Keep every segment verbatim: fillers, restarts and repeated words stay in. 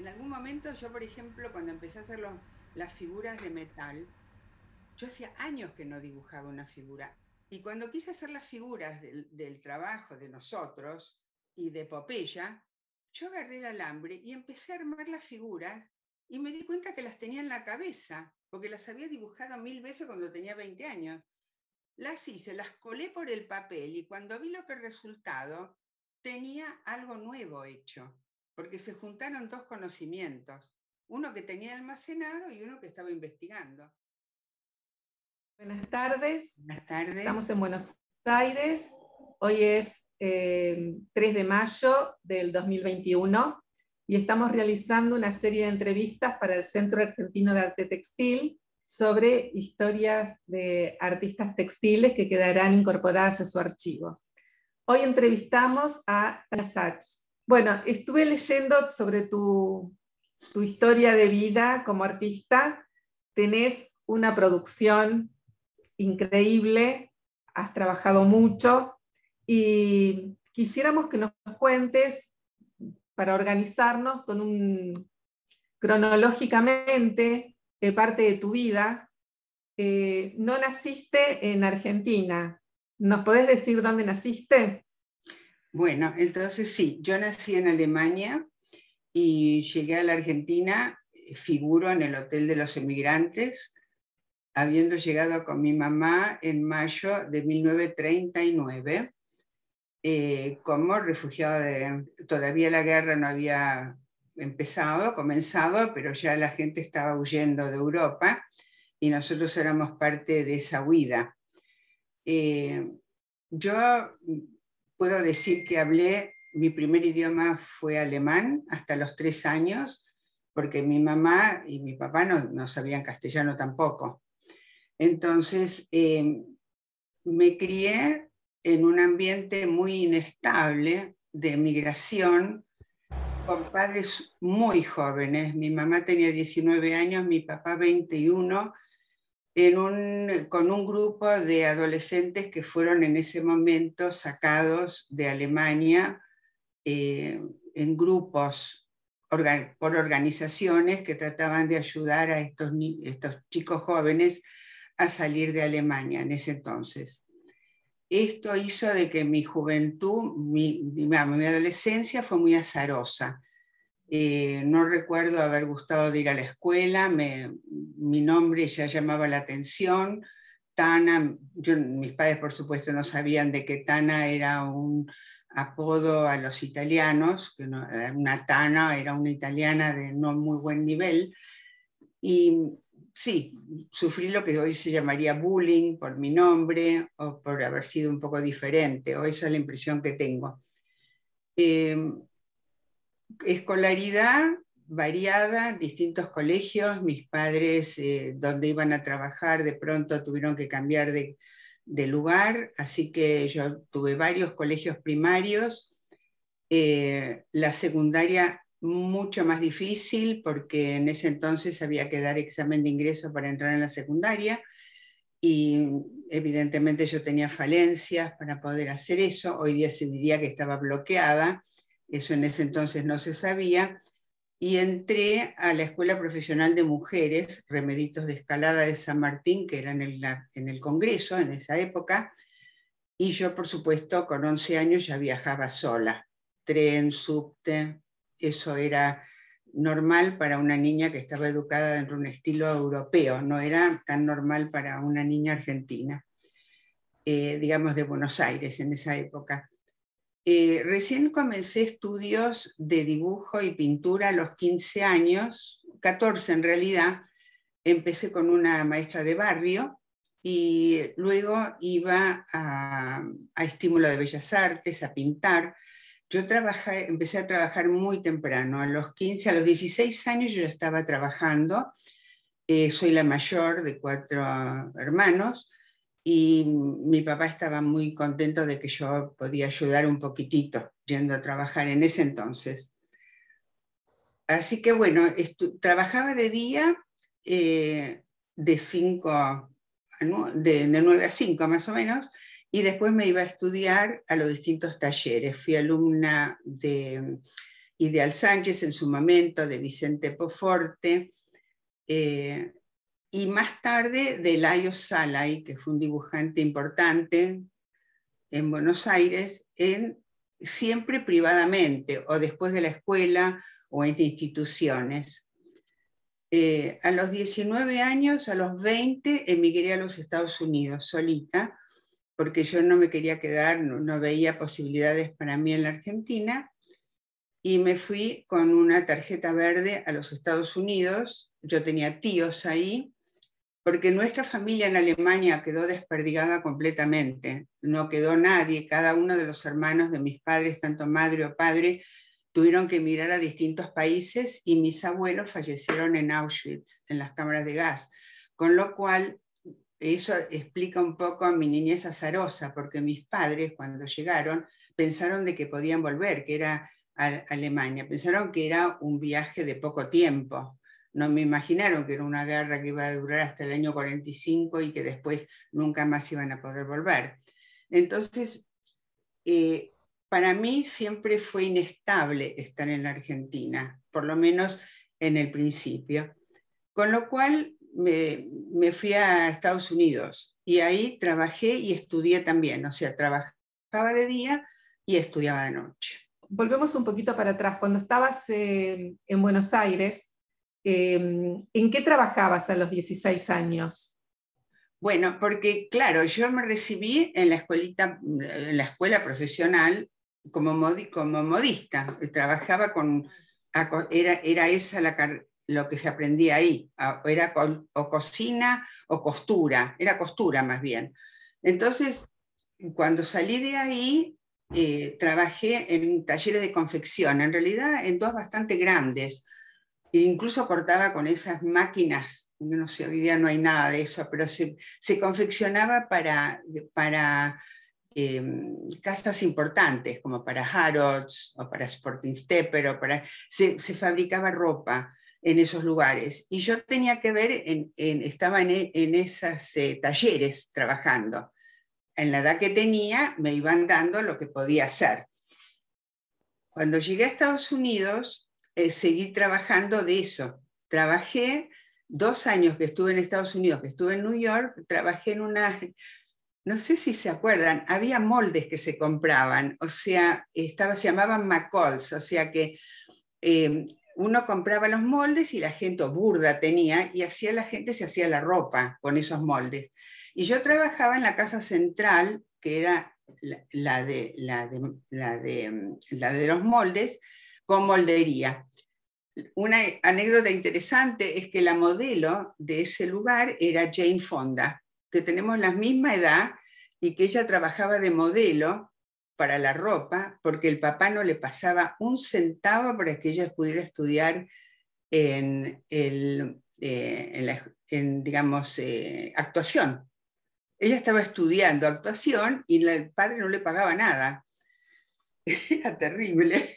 En algún momento yo, por ejemplo, cuando empecé a hacer los, las figuras de metal, yo hacía años que no dibujaba una figura. Y cuando quise hacer las figuras del, del trabajo de nosotros y de Popeye, yo agarré el alambre y empecé a armar las figuras y me di cuenta que las tenía en la cabeza, porque las había dibujado mil veces cuando tenía veinte años. Las hice, las colé por el papel y cuando vi lo que el resultado, tenía algo nuevo hecho, porque se juntaron dos conocimientos, uno que tenía almacenado y uno que estaba investigando. Buenas tardes, Buenas tardes. Estamos en Buenos Aires. Hoy es eh, tres de mayo del dos mil veintiuno y estamos realizando una serie de entrevistas para el Centro Argentino de Arte Textil sobre historias de artistas textiles que quedarán incorporadas a su archivo. Hoy entrevistamos a Tana Sachs. Bueno, estuve leyendo sobre tu, tu historia de vida como artista. Tenés una producción increíble, has trabajado mucho y quisiéramos que nos cuentes, para organizarnos con un, cronológicamente, eh, parte de tu vida. Eh, no naciste en Argentina. ¿Nos podés decir dónde naciste? Bueno, entonces sí, yo nací en Alemania y llegué a la Argentina, figuro en el Hotel de los Emigrantes, habiendo llegado con mi mamá en mayo de mil novecientos treinta y nueve, eh, como refugiado de... Todavía la guerra no había empezado, comenzado, pero ya la gente estaba huyendo de Europa y nosotros éramos parte de esa huida. Eh, yo puedo decir que hablé, mi primer idioma fue alemán hasta los tres años, porque mi mamá y mi papá no, no sabían castellano tampoco. Entonces, eh, me crié en un ambiente muy inestable de migración, con padres muy jóvenes. Mi mamá tenía diecinueve años, mi papá veintiuno, en un, con un grupo de adolescentes que fueron en ese momento sacados de Alemania eh, en grupos organ, por organizaciones que trataban de ayudar a estos, estos chicos jóvenes a salir de Alemania en ese entonces. Esto hizo de que mi juventud, mi, digamos, mi adolescencia fue muy azarosa. Eh, no recuerdo haber gustado de ir a la escuela, me, mi nombre ya llamaba la atención. Tana, yo, mis padres por supuesto no sabían de que Tana era un apodo a los italianos, que no, una Tana era una italiana de no muy buen nivel, y sí, sufrí lo que hoy se llamaría bullying por mi nombre o por haber sido un poco diferente, o esa es la impresión que tengo. Eh, escolaridad variada, distintos colegios, mis padres eh, donde iban a trabajar de pronto tuvieron que cambiar de, de lugar, así que yo tuve varios colegios primarios, eh, la secundaria mucho más difícil porque en ese entonces había que dar examen de ingreso para entrar en la secundaria y evidentemente yo tenía falencias para poder hacer eso, hoy día se diría que estaba bloqueada, eso en ese entonces no se sabía, y entré a la Escuela Profesional de Mujeres, Remeditos de Escalada de San Martín, que era en el, en el Congreso en esa época, y yo por supuesto con once años ya viajaba sola, tren, subte, eso era normal para una niña que estaba educada dentro de un estilo europeo, no era tan normal para una niña argentina, eh, digamos de Buenos Aires en esa época. Eh, recién comencé estudios de dibujo y pintura a los quince años, catorce en realidad. Empecé con una maestra de barrio y luego iba a, a Estímulo de Bellas Artes, a pintar. Yo trabajé, empecé a trabajar muy temprano, a los quince, a los dieciséis años yo estaba trabajando. Eh, soy la mayor de cuatro hermanos y mi papá estaba muy contento de que yo podía ayudar un poquitito yendo a trabajar en ese entonces. Así que bueno, trabajaba de día eh, de, cinco a de, de nueve a cinco más o menos, y después me iba a estudiar a los distintos talleres. Fui alumna de Ideal Sánchez en su momento, de Vicente Poforte, eh, y más tarde de Lajos Szalay, que fue un dibujante importante en Buenos Aires, en, siempre privadamente, o después de la escuela, o en instituciones. Eh, a los diecinueve años, a los veinte, emigré a los Estados Unidos solita, porque yo no me quería quedar, no, no veía posibilidades para mí en la Argentina, y me fui con una tarjeta verde a los Estados Unidos. Yo tenía tíos ahí, porque nuestra familia en Alemania quedó desperdigada completamente, no quedó nadie, cada uno de los hermanos de mis padres, tanto madre o padre, tuvieron que emigrar a distintos países, y mis abuelos fallecieron en Auschwitz, en las cámaras de gas, con lo cual eso explica un poco a mi niñez azarosa, porque mis padres cuando llegaron pensaron de que podían volver, que era a Alemania, pensaron que era un viaje de poco tiempo. No me imaginaron que era una guerra que iba a durar hasta el año cuarenta y cinco y que después nunca más iban a poder volver. Entonces, eh, para mí siempre fue inestable estar en la Argentina, por lo menos en el principio. Con lo cual me, me fui a Estados Unidos y ahí trabajé y estudié también. O sea, trabajaba de día y estudiaba de noche. Volvemos un poquito para atrás. Cuando estabas eh, en Buenos Aires, Eh, ¿en qué trabajabas a los dieciséis años? Bueno, porque claro, yo me recibí en la escuelita, en la escuela profesional como, modi, como modista. Trabajaba con, era, era esa la, lo que se aprendía ahí, era co, o cocina o costura, era costura más bien. Entonces, cuando salí de ahí, eh, trabajé en talleres de confección, en realidad en dos bastante grandes. Incluso cortaba con esas máquinas, no sé, hoy día no hay nada de eso, pero se, se confeccionaba para, para eh, casas importantes, como para Harrods o para Sporting Stepper, o para, se, se fabricaba ropa en esos lugares. Y yo tenía que ver, en, en, estaba en, en esos eh, talleres trabajando. En la edad que tenía me iban dando lo que podía hacer. Cuando llegué a Estados Unidos, Eh, seguí trabajando de eso. Trabajé dos años que estuve en Estados Unidos, que estuve en New York, trabajé en una, no sé si se acuerdan, había moldes que se compraban, o sea, estaba, se llamaban McCalls, o sea que eh, uno compraba los moldes y la gente, burda tenía, y hacía, la gente se hacía la ropa con esos moldes. Y yo trabajaba en la casa central, que era la, la, de, la, de, la, de, la de los moldes, con moldería. Una anécdota interesante es que la modelo de ese lugar era Jane Fonda, que tenemos la misma edad y que ella trabajaba de modelo para la ropa porque el papá no le pasaba un centavo para que ella pudiera estudiar en, el, eh, en, la, en digamos, eh, actuación. Ella estaba estudiando actuación y la, el padre no le pagaba nada. Era terrible.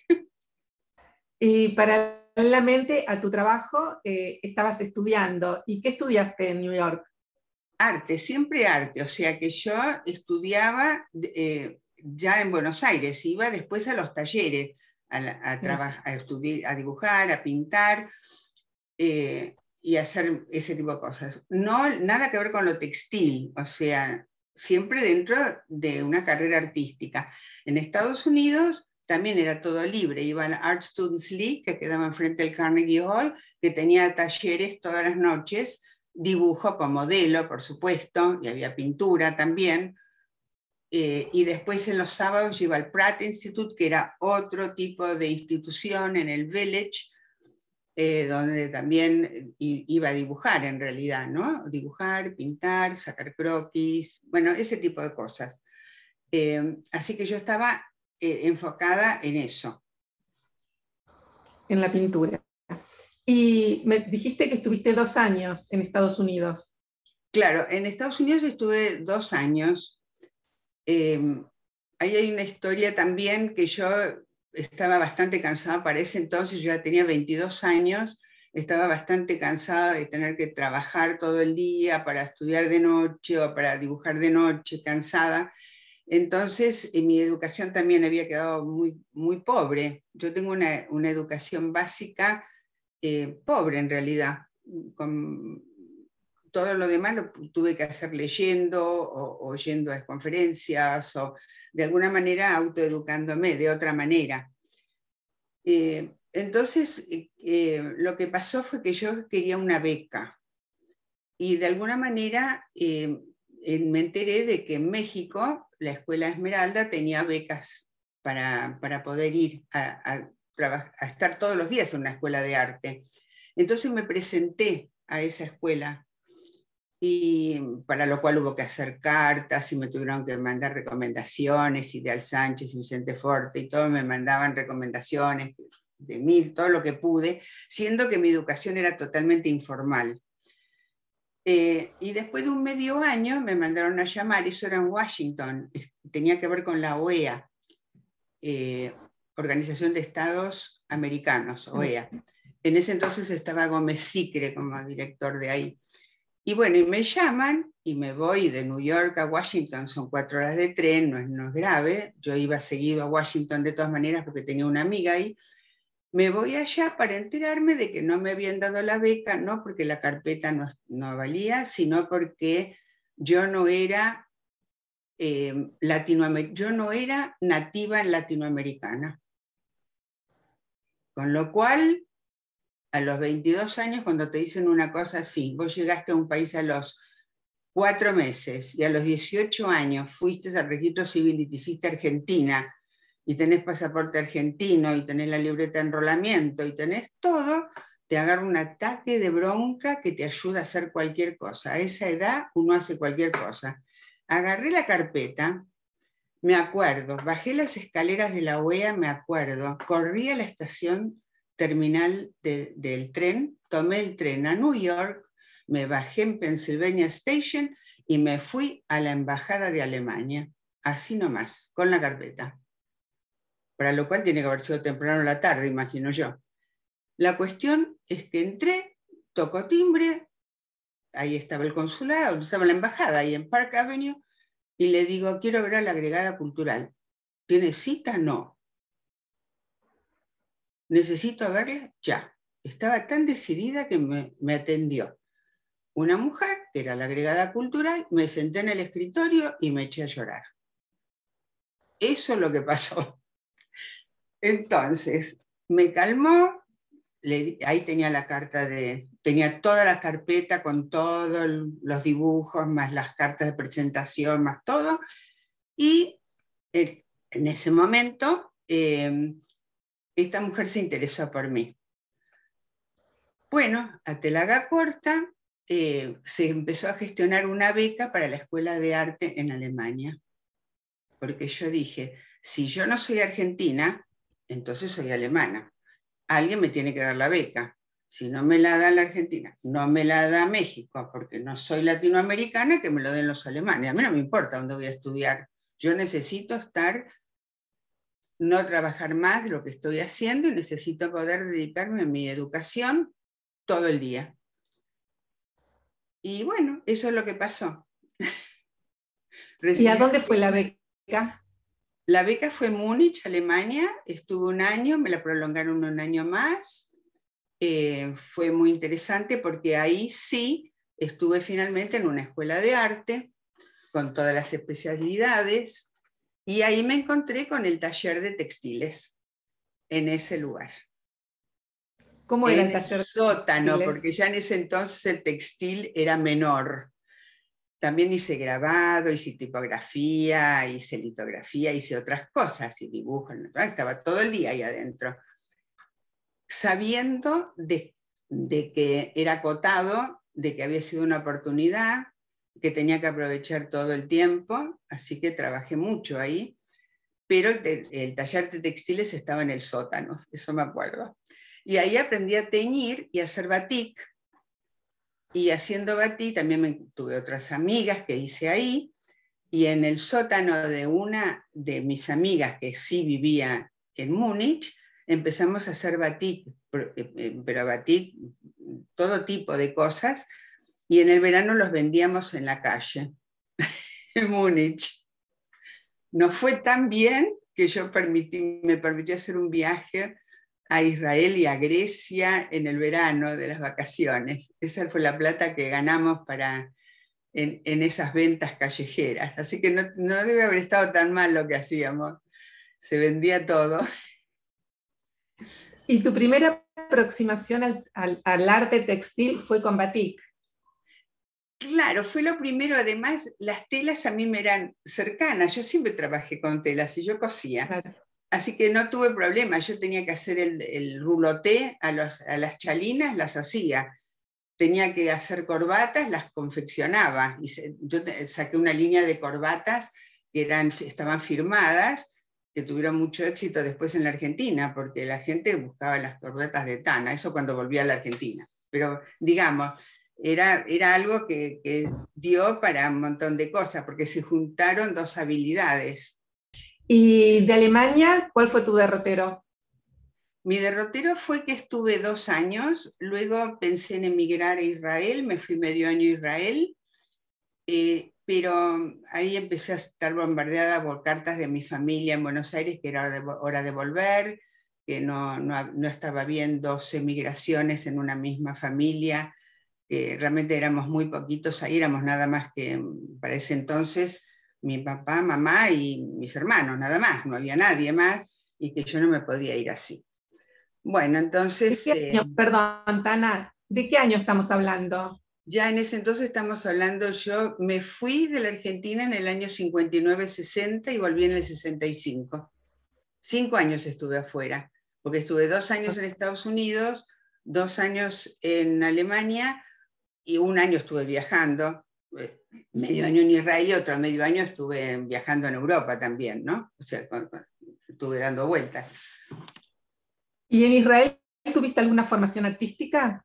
Y paralelamente a tu trabajo eh, estabas estudiando. ¿Y qué estudiaste en New York? Arte, siempre arte. O sea que yo estudiaba eh, ya en Buenos Aires, iba después a los talleres, a, a, trabajar, a, estudiar, a dibujar, a pintar eh, y a hacer ese tipo de cosas. No, nada que ver con lo textil, o sea, siempre dentro de una carrera artística. En Estados Unidos también era todo libre. Iba a la Art Students League, que quedaba enfrente del Carnegie Hall, que tenía talleres todas las noches, dibujo con modelo, por supuesto, y había pintura también. Eh, y después en los sábados iba al Pratt Institute, que era otro tipo de institución en el Village, eh, donde también iba a dibujar en realidad, ¿no? Dibujar, pintar, sacar croquis, bueno, ese tipo de cosas. Eh, así que yo estaba Eh, enfocada en eso. En la pintura. Y me dijiste que estuviste dos años en Estados Unidos. Claro, en Estados Unidos estuve dos años. Eh, ahí hay una historia también que yo estaba bastante cansada para ese entonces, yo ya tenía veintidós años, estaba bastante cansada de tener que trabajar todo el día para estudiar de noche o para dibujar de noche, cansada. Entonces, eh, mi educación también había quedado muy, muy pobre. Yo tengo una, una educación básica eh, pobre en realidad. Con todo lo demás lo tuve que hacer leyendo o, o yendo a conferencias o de alguna manera autoeducándome de otra manera. Eh, entonces, eh, lo que pasó fue que yo quería una beca y de alguna manera eh, me enteré de que en México la Escuela Esmeralda tenía becas para, para poder ir a, a, a estar todos los días en una escuela de arte. Entonces me presenté a esa escuela, y para lo cual hubo que hacer cartas y me tuvieron que mandar recomendaciones, Ideal Sánchez y Vicente Forte, y todos me mandaban recomendaciones de mí, todo lo que pude, siendo que mi educación era totalmente informal. Eh, y después de un medio año me mandaron a llamar, eso era en Washington, tenía que ver con la O E A, eh, Organización de Estados Americanos, O E A. En ese entonces estaba Gómez Sicre como director de ahí. Y bueno, y me llaman y me voy de New York a Washington, son cuatro horas de tren, no es, no es grave, yo iba seguido a Washington de todas maneras porque tenía una amiga ahí. Me voy allá para enterarme de que no me habían dado la beca, no porque la carpeta no, no valía, sino porque yo no era, eh, latinoamer- yo no era nativa latinoamericana. Con lo cual, a los veintidós años, cuando te dicen una cosa así, vos llegaste a un país a los cuatro meses y a los dieciocho años fuiste al registro civil y te hiciste argentina, y tenés pasaporte argentino, y tenés la libreta de enrolamiento, y tenés todo, te agarra un ataque de bronca que te ayuda a hacer cualquier cosa. A esa edad uno hace cualquier cosa. Agarré la carpeta, me acuerdo, bajé las escaleras de la O E A, me acuerdo, corrí a la estación terminal de, del tren, tomé el tren a New York, me bajé en Pennsylvania Station y me fui a la embajada de Alemania, así nomás, con la carpeta. Para lo cual tiene que haber sido temprano en la tarde, imagino yo. La cuestión es que entré, tocó timbre, ahí estaba el consulado, estaba la embajada, ahí en Park Avenue, y le digo, quiero ver a la agregada cultural. ¿Tiene cita? No. Necesito verla ya. Estaba tan decidida que me, me atendió una mujer, que era la agregada cultural, me senté en el escritorio y me eché a llorar. Eso es lo que pasó. Entonces, me calmó, le, ahí tenía la carta de, tenía toda la carpeta con todos los dibujos, más las cartas de presentación, más todo, y en, en ese momento eh, esta mujer se interesó por mí. Bueno, a te la haga corta, eh, se empezó a gestionar una beca para la Escuela de Arte en Alemania, porque yo dije, si yo no soy argentina, entonces soy alemana. Alguien me tiene que dar la beca. Si no me la da la Argentina, no me la da México, porque no soy latinoamericana, que me lo den los alemanes. A mí no me importa dónde voy a estudiar. Yo necesito estar, no trabajar más de lo que estoy haciendo, y necesito poder dedicarme a mi educación todo el día. Y bueno, eso es lo que pasó. ¿Y a dónde fue la beca? La beca fue en Múnich, Alemania. Estuve un año, me la prolongaron un año más. Eh, fue muy interesante porque ahí sí estuve finalmente en una escuela de arte con todas las especialidades, y ahí me encontré con el taller de textiles en ese lugar. ¿Cómo era en el taller el sótano, de porque ya en ese entonces el textil era menor. También hice grabado, hice tipografía, hice litografía, hice otras cosas, y dibujo, estaba todo el día ahí adentro, sabiendo de, de que era acotado, de que había sido una oportunidad, que tenía que aprovechar todo el tiempo, así que trabajé mucho ahí, pero el, el taller de textiles estaba en el sótano, eso me acuerdo. Y ahí aprendí a teñir y a hacer batik, y haciendo batik también me, tuve otras amigas que hice ahí, y en el sótano de una de mis amigas que sí vivía en Múnich, empezamos a hacer batik, pero batik, todo tipo de cosas, y en el verano los vendíamos en la calle, en Múnich. nos fue tan bien que yo permití, me permití hacer un viaje a Israel y a Grecia en el verano de las vacaciones. Esa fue la plata que ganamos para, en, en esas ventas callejeras. Así que no, no debe haber estado tan mal lo que hacíamos. Se vendía todo. ¿Y tu primera aproximación al, al, al arte textil fue con batik? Claro, fue lo primero. Además, las telas a mí me eran cercanas. Yo siempre trabajé con telas y yo cosía. Claro. Así que no tuve problema. Yo tenía que hacer el, el rouloté a, los, a las chalinas, las hacía. Tenía que hacer corbatas, las confeccionaba. Y se, yo te, saqué una línea de corbatas que eran, estaban firmadas, que tuvieron mucho éxito después en la Argentina, porque la gente buscaba las corbatas de Tana, eso cuando volví a la Argentina. Pero digamos, era, era algo que, que dio para un montón de cosas, porque se juntaron dos habilidades. ¿Y de Alemania, cuál fue tu derrotero? Mi derrotero fue que estuve dos años, luego pensé en emigrar a Israel, me fui medio año a Israel, eh, pero ahí empecé a estar bombardeada por cartas de mi familia en Buenos Aires, que era hora de, hora de volver, que no, no, no estaba bien dos emigraciones en una misma familia, que realmente éramos muy poquitos, ahí éramos nada más que, para ese entonces, mi papá, mamá y mis hermanos, nada más, no había nadie más, y que yo no me podía ir así. Bueno, entonces... ¿De qué año? Eh, Perdón, Tana, ¿de qué año estamos hablando? Ya en ese entonces estamos hablando, yo me fui de la Argentina en el año cincuenta y nueve sesenta y volví en el sesenta y cinco. Cinco años estuve afuera, porque estuve dos años en Estados Unidos, dos años en Alemania y un año estuve viajando, medio año en Israel y otro medio año estuve viajando en Europa también, ¿no? O sea, estuve dando vueltas. ¿Y en Israel tuviste alguna formación artística?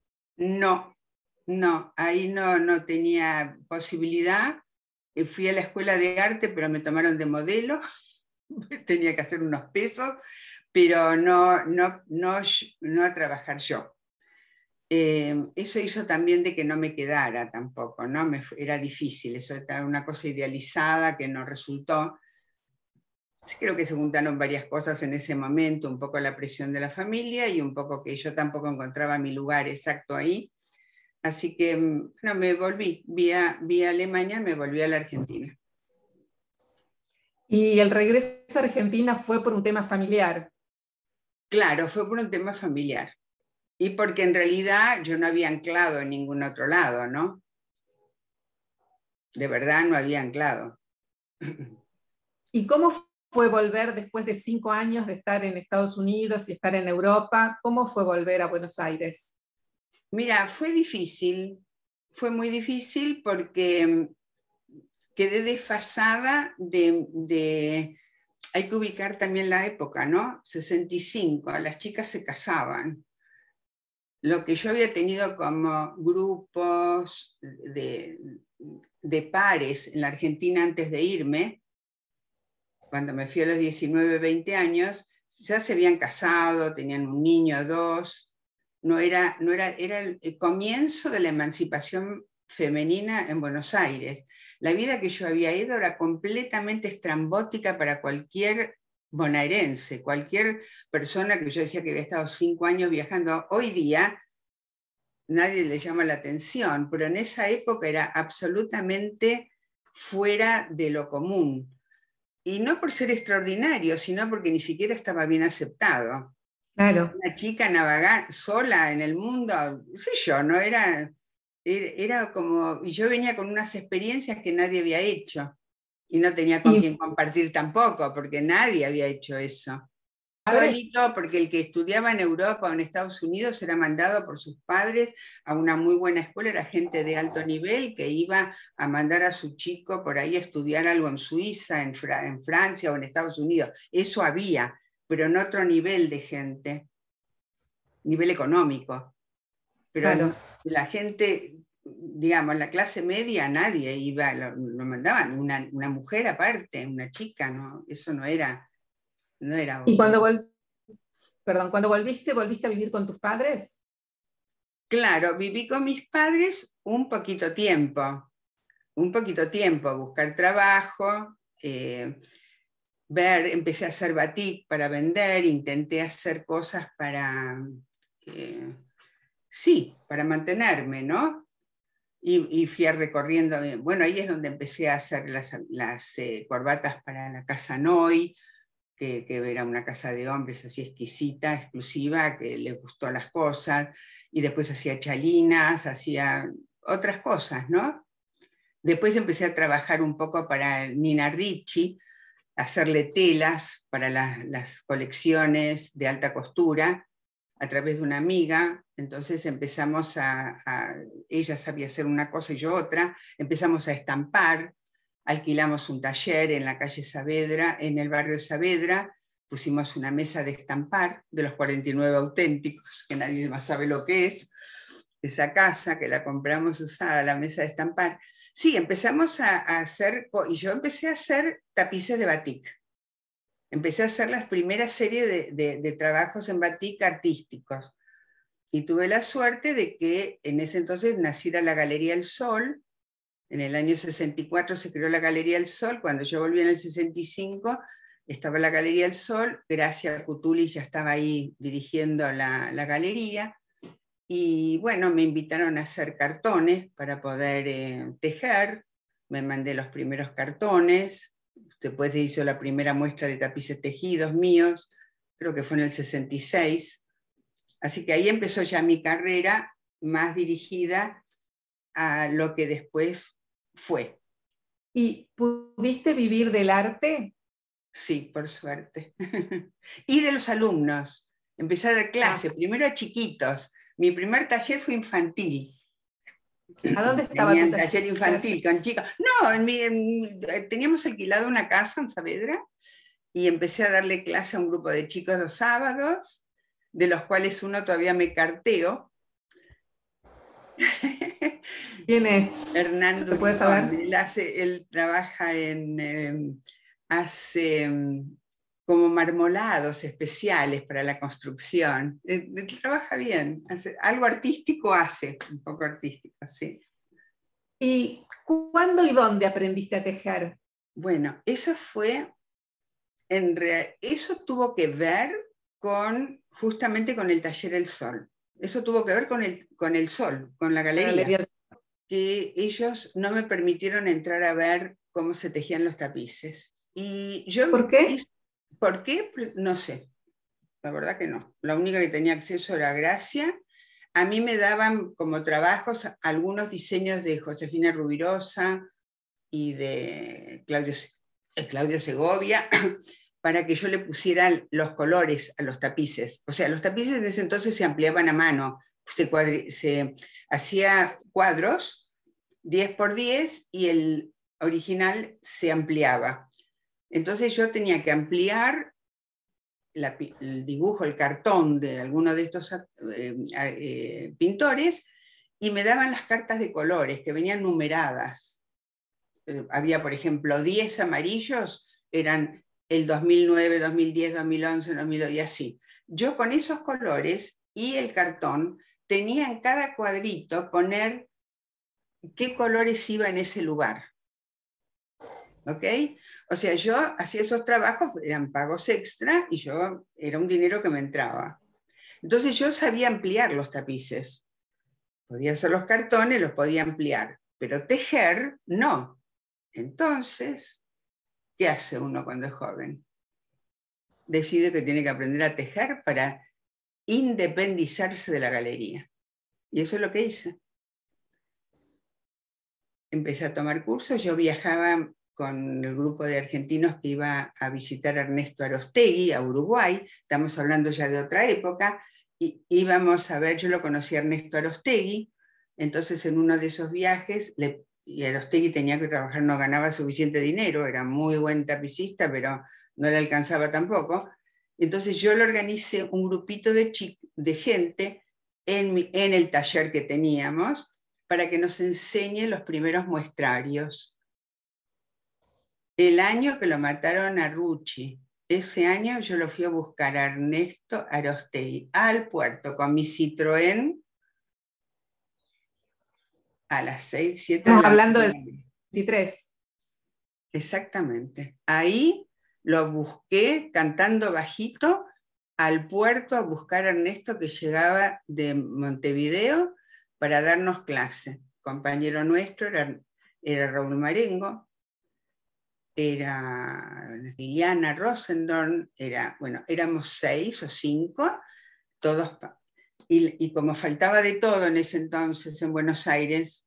No. No, ahí no, no tenía posibilidad. Fui a la escuela de arte, pero me tomaron de modelo. Tenía que hacer unos pesos, pero no, no, no, no a trabajar yo. Eh, eso hizo también de que no me quedara tampoco, ¿no? Me, era difícil, eso era una cosa idealizada que no resultó. Creo que se juntaron varias cosas en ese momento, un poco la presión de la familia y un poco que yo tampoco encontraba mi lugar exacto ahí. Así que no, me volví, vi a, vi a Alemania, me volví a la Argentina. ¿Y el regreso a Argentina fue por un tema familiar? Claro, fue por un tema familiar. Y porque en realidad yo no había anclado en ningún otro lado, ¿no? De verdad no había anclado. ¿Y cómo fue volver después de cinco años de estar en Estados Unidos y estar en Europa? ¿Cómo fue volver a Buenos Aires? Mira, fue difícil, fue muy difícil porque quedé desfasada de, de, hay que ubicar también la época, ¿no? sesenta y cinco, las chicas se casaban. Lo que yo había tenido como grupos de, de pares en la Argentina antes de irme, cuando me fui a los diecinueve, veinte años, ya se habían casado, tenían un niño o dos. No era, no era, era el comienzo de la emancipación femenina en Buenos Aires. La vida que yo había ido era completamente estrambótica para cualquier bonaerense, cualquier persona que yo decía que había estado cinco años viajando. Hoy día nadie le llama la atención, pero en esa época era absolutamente fuera de lo común. Y no por ser extraordinario, sino porque ni siquiera estaba bien aceptado. Claro. Una chica navegando sola en el mundo, no sé yo, no era, era, era como, y yo venía con unas experiencias que nadie había hecho, y no tenía con y, quién compartir tampoco, porque nadie había hecho eso. Solito, porque el que estudiaba en Europa o en Estados Unidos era mandado por sus padres a una muy buena escuela, era gente de alto nivel que iba a mandar a su chico por ahí a estudiar algo en Suiza, en, Fra en Francia o en Estados Unidos. Eso había, pero en otro nivel de gente, nivel económico. Pero claro, la gente, digamos, la clase media, nadie iba, lo, lo mandaban, una, una mujer aparte, una chica, ¿no? Eso no era... No era ¿Y cuando, vol Perdón, cuando volviste, volviste a vivir con tus padres? Claro, viví con mis padres un poquito tiempo, un poquito tiempo, buscar trabajo. Eh, ver, empecé a hacer batik para vender, intenté hacer cosas para, eh, sí, para mantenerme, ¿no? Y, y fui recorriendo, bueno, ahí es donde empecé a hacer las, las eh, corbatas para la Casa Noy, que, que era una casa de hombres así exquisita, exclusiva, que les gustó las cosas, y después hacía chalinas, hacía otras cosas, ¿no? Después empecé a trabajar un poco para Nina Ricci, hacerle telas para la, las colecciones de alta costura a través de una amiga. Entonces empezamos a, a, ella sabía hacer una cosa y yo otra, empezamos a estampar, alquilamos un taller en la calle Saavedra, en el barrio de Saavedra, pusimos una mesa de estampar de los cuarenta y nueve auténticos, que nadie más sabe lo que es, esa casa que la compramos usada, la mesa de estampar. Sí, empezamos a, a hacer, y yo empecé a hacer tapices de batik. Empecé a hacer las primeras series de, de, de trabajos en batik artísticos. Y tuve la suerte de que en ese entonces naciera la Galería El Sol. En el año sesenta y cuatro se creó la Galería El Sol. Cuando yo volví en el sesenta y cinco, estaba la Galería El Sol. Gracia Cutuli ya estaba ahí dirigiendo la, la galería. Y bueno, me invitaron a hacer cartones para poder eh, tejer. Me mandé los primeros cartones. Después se hizo la primera muestra de tapices tejidos míos, creo que fue en el sesenta y seis. Así que ahí empezó ya mi carrera más dirigida a lo que después fue. ¿Y pudiste vivir del arte? Sí, por suerte. Y de los alumnos. Empecé a dar clase, ah. primero a chiquitos. Mi primer taller fue infantil. ¿A dónde estaba Tenía tu taller? taller infantil con chicos. No, en mi, en, teníamos alquilado una casa en Saavedra y empecé a darle clase a un grupo de chicos los sábados, de los cuales uno todavía me carteo. ¿Quién es? Hernán ¿Se puede saber? Él, hace, él trabaja en... Eh, hace... como marmolados especiales para la construcción. Eh, trabaja bien, hace, algo artístico hace, un poco artístico, sí. ¿Y cuándo y dónde aprendiste a tejer? Bueno, eso fue, en real, eso tuvo que ver con, justamente con el taller El Sol. Eso tuvo que ver con el, con el Sol, con la galería. La galería. Que ellos no me permitieron entrar a ver cómo se tejían los tapices. Y yo ¿Por qué? ¿Por qué? No sé, la verdad que no. La única que tenía acceso era Gracia. A mí me daban como trabajos algunos diseños de Josefina Rubirosa y de Claudio, Claudio Segovia para que yo le pusiera los colores a los tapices. O sea, los tapices en ese entonces se ampliaban a mano. Se, cuadri, se hacía cuadros diez por diez y el original se ampliaba. Entonces yo tenía que ampliar la, el dibujo, el cartón de alguno de estos eh, eh, pintores y me daban las cartas de colores que venían numeradas. Eh, había, por ejemplo, diez amarillos, eran el dos mil nueve, dos mil diez, dos mil once, dos mil doce y así. Yo con esos colores y el cartón tenía en cada cuadrito poner qué colores iba en ese lugar. ¿Ok? O sea, yo hacía esos trabajos, eran pagos extra y yo era un dinero que me entraba. Entonces yo sabía ampliar los tapices. Podía hacer los cartones, los podía ampliar, pero tejer, no. Entonces, ¿qué hace uno cuando es joven? Decide que tiene que aprender a tejer para independizarse de la galería. Y eso es lo que hice. Empecé a tomar cursos, yo viajaba con el grupo de argentinos que iba a visitar a Ernesto Arostegui a Uruguay, estamos hablando ya de otra época, y íbamos a ver, yo lo conocí a Ernesto Arostegui, entonces en uno de esos viajes, le, y Arostegui tenía que trabajar, no ganaba suficiente dinero, era muy buen tapicista, pero no le alcanzaba tampoco, entonces yo le organicé un grupito de, de gente en, mi, en el taller que teníamos, para que nos enseñe los primeros muestrarios. El año que lo mataron a Rucci, ese año yo lo fui a buscar a Ernesto Arostegui al puerto con mi Citroën a las seis, siete Estamos hablando del veintitrés. Exactamente. Ahí lo busqué cantando bajito al puerto a buscar a Ernesto, que llegaba de Montevideo para darnos clase. Compañero nuestro era, era Raúl Marengo, era Liliana Rosendorn, era, bueno, éramos seis o cinco, todos, y, y como faltaba de todo en ese entonces en Buenos Aires,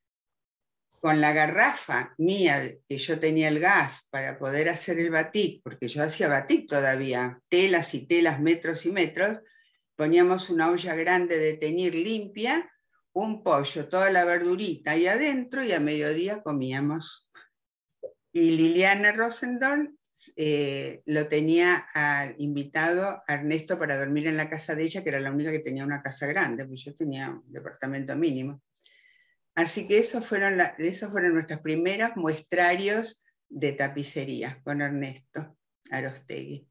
con la garrafa mía, que yo tenía el gas para poder hacer el batik, porque yo hacía batik todavía, telas y telas, metros y metros, poníamos una olla grande de teñir limpia, un pollo, toda la verdurita ahí adentro, y a mediodía comíamos. Y Liliana Rosendorn eh, lo tenía a, invitado a Ernesto para dormir en la casa de ella, que era la única que tenía una casa grande, pues yo tenía un departamento mínimo. Así que esos fueron, la, esos fueron nuestros primeros muestrarios de tapicería con Ernesto Arostegui.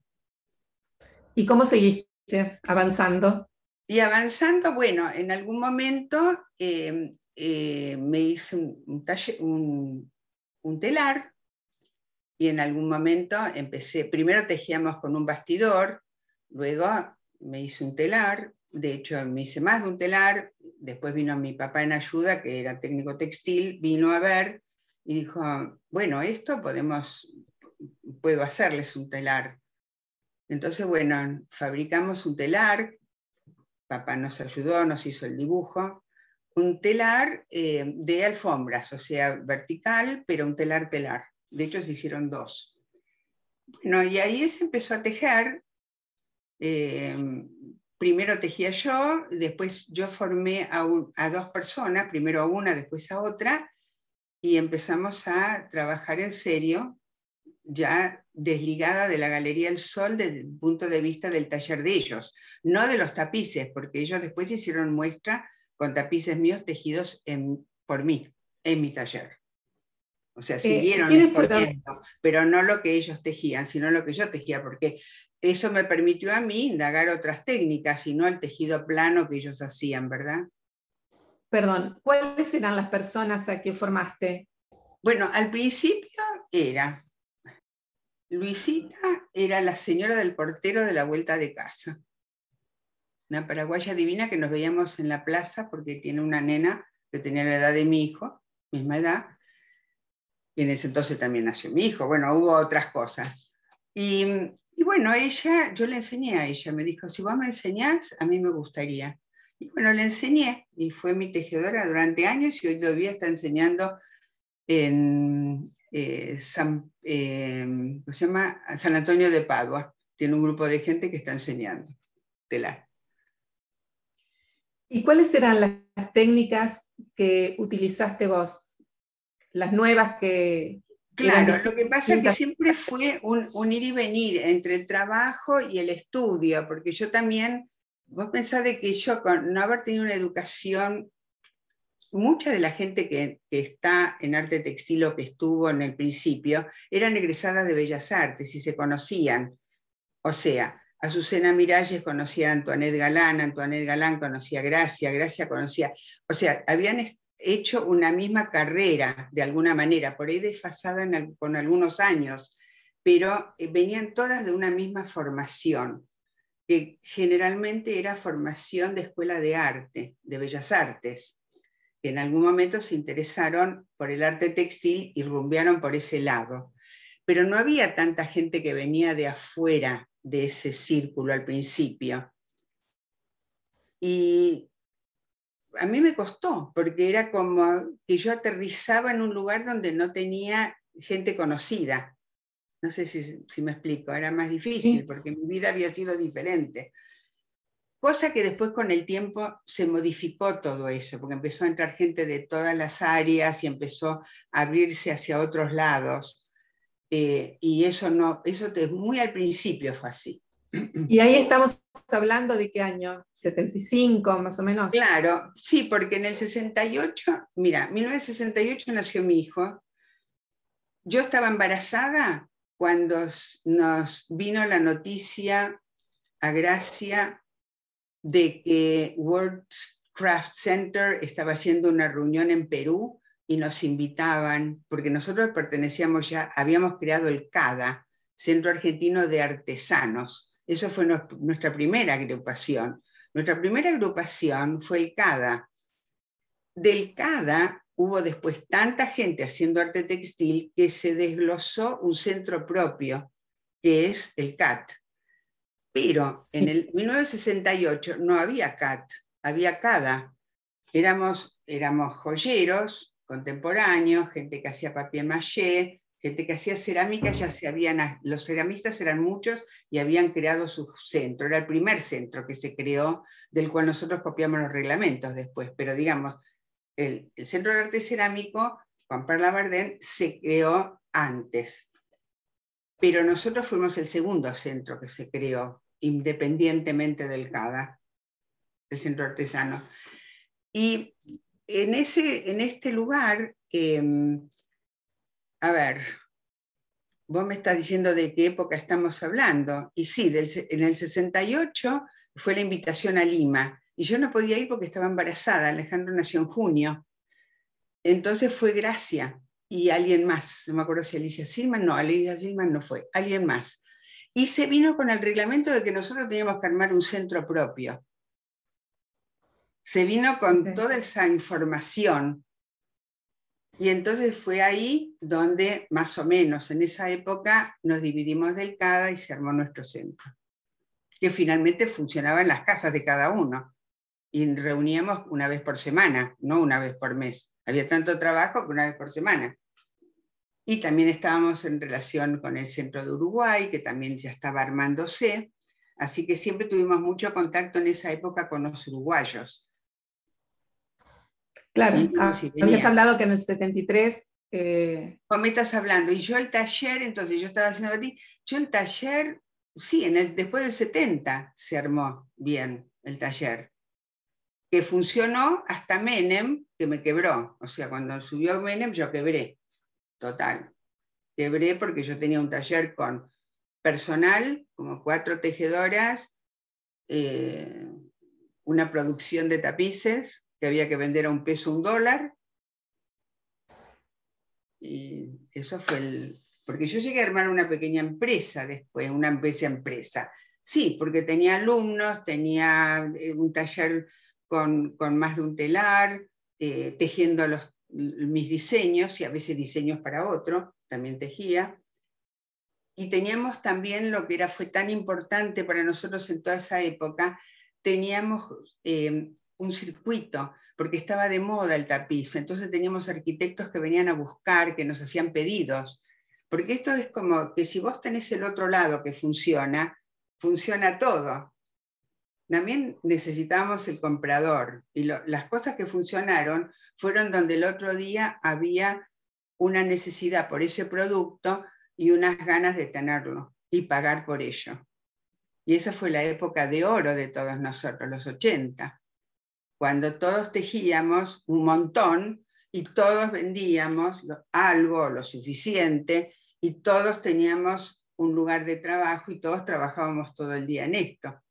¿Y cómo seguiste avanzando? Y avanzando, bueno, en algún momento eh, eh, me hice un, un, taller, un, un telar, y en algún momento empecé, primero tejíamos con un bastidor, luego me hice un telar, de hecho me hice más de un telar, después vino mi papá en ayuda, que era técnico textil, vino a ver y dijo, bueno, esto podemos, puedo hacerles un telar. Entonces, bueno, fabricamos un telar, papá nos ayudó, nos hizo el dibujo, un telar eh, de alfombras, o sea, vertical, pero un telar telar. De hecho, se hicieron dos. Bueno, y ahí se empezó a tejer. Eh, primero tejía yo, después yo formé a, un, a dos personas, primero a una, después a otra, y empezamos a trabajar en serio, ya desligada de la Galería El Sol desde el punto de vista del taller de ellos, no de los tapices, porque ellos después hicieron muestra con tapices míos tejidos en, por mí, en mi taller. O sea, siguieron eh, exponiendo, pero no lo que ellos tejían, sino lo que yo tejía, porque eso me permitió a mí indagar otras técnicas y no el tejido plano que ellos hacían, ¿verdad? Perdón, ¿cuáles eran las personas a que formaste? Bueno, al principio era Luisita, era la señora del portero de la vuelta de casa, una paraguaya divina que nos veíamos en la plaza porque tiene una nena que tenía la edad de mi hijo, misma edad, y en ese entonces también nació mi hijo, bueno, hubo otras cosas. Y, y bueno, ella, yo le enseñé a ella, me dijo, si vos me enseñás, a mí me gustaría. Y bueno, le enseñé, y fue mi tejedora durante años, y hoy todavía está enseñando en eh, San, eh, ¿cómo se llama? San Antonio de Padua. Tiene un grupo de gente que está enseñando telar. ¿Y cuáles eran las técnicas que utilizaste vos? Las nuevas que... Claro, lo que pasa es que siempre fue un, un ir y venir entre el trabajo y el estudio, porque yo también, vos pensás de que yo con no haber tenido una educación, mucha de la gente que, que está en arte textil o que estuvo en el principio, eran egresadas de Bellas Artes y se conocían. O sea, Azucena Miralles conocía a Antoinette Galán, Antoinette Galán conocía a Gracia, Gracia conocía, o sea, habían hecho una misma carrera de alguna manera, por ahí desfasada en, con algunos años, pero eh, venían todas de una misma formación, que generalmente era formación de escuela de arte, de bellas artes, que en algún momento se interesaron por el arte textil y rumbearon por ese lado. Pero no había tanta gente que venía de afuera de ese círculo al principio. Y a mí me costó, porque era como que yo aterrizaba en un lugar donde no tenía gente conocida. No sé si, si me explico, era más difícil, porque mi vida había sido diferente. Cosa que después con el tiempo se modificó todo eso, porque empezó a entrar gente de todas las áreas y empezó a abrirse hacia otros lados. Eh, y eso, no, eso te, muy al principio fue así. Y ahí estamos hablando de qué año, setenta y cinco más o menos. Claro, sí, porque en el sesenta y ocho, mira, en mil novecientos sesenta y ocho nació mi hijo. Yo estaba embarazada cuando nos vino la noticia a Gracia de que World Craft Center estaba haciendo una reunión en Perú y nos invitaban, porque nosotros pertenecíamos ya, habíamos creado el CADA, Centro Argentino de Artesanos. Eso fue no, nuestra primera agrupación. Nuestra primera agrupación fue el CADA. Del CADA hubo después tanta gente haciendo arte textil que se desglosó un centro propio, que es el C A T. Pero sí. En el mil novecientos sesenta y ocho no había C A T, había CADA. Éramos, éramos joyeros contemporáneos, gente que hacía papier maché, gente que hacía cerámica, ya se habían, los ceramistas eran muchos y habían creado su centro. Era el primer centro que se creó, del cual nosotros copiamos los reglamentos después. Pero digamos, el, el Centro de Arte Cerámico, Juan Perla Bardén, se creó antes. Pero nosotros fuimos el segundo centro que se creó, independientemente del CADA, el Centro Artesano. Y en, ese, en este lugar, eh, a ver, vos me estás diciendo de qué época estamos hablando. Y sí, del, en el sesenta y ocho fue la invitación a Lima. Y yo no podía ir porque estaba embarazada. Alejandro nació en junio. Entonces fue Gracia y alguien más. No me acuerdo si Alicia Silman. No, Alicia Silman no fue. Alguien más. Y se vino con el reglamento de que nosotros teníamos que armar un centro propio. Se vino con okay. toda esa información. Y entonces fue ahí donde, más o menos, en esa época, nos dividimos del CADA y se armó nuestro centro. Que finalmente funcionaba en las casas de cada uno. Y reuníamos una vez por semana, no una vez por mes. Había tanto trabajo que una vez por semana. Y también estábamos en relación con el Centro de Uruguay, que también ya estaba armándose. Así que siempre tuvimos mucho contacto en esa época con los uruguayos. Claro, ah, habías hablado que en el setenta y tres... Eh... ¿Cómo me estás hablando? Y yo el taller, entonces yo estaba haciendo ti, yo el taller, sí, en el, después del setenta se armó bien el taller, que funcionó hasta Menem, que me quebró. O sea, cuando subió Menem yo quebré, total. Quebré porque yo tenía un taller con personal, como cuatro tejedoras, eh, una producción de tapices, que había que vender a un peso un dólar. Y eso fue el... Porque yo llegué a armar una pequeña empresa después, una empresa empresa. Sí, porque tenía alumnos, tenía un taller con, con más de un telar, eh, tejiendo los, mis diseños, y a veces diseños para otro, también tejía. Y teníamos también lo que era, fue tan importante para nosotros en toda esa época, teníamos... Eh, un circuito, porque estaba de moda el tapiz, entonces teníamos arquitectos que venían a buscar, que nos hacían pedidos, porque esto es como que si vos tenés el otro lado que funciona, funciona todo. También necesitábamos el comprador, y lo, las cosas que funcionaron fueron donde el otro día había una necesidad por ese producto y unas ganas de tenerlo y pagar por ello. Y esa fue la época de oro de todos nosotros, los ochenta. Cuando todos tejíamos un montón y todos vendíamos algo, lo suficiente, y todos teníamos un lugar de trabajo y todos trabajábamos todo el día en esto.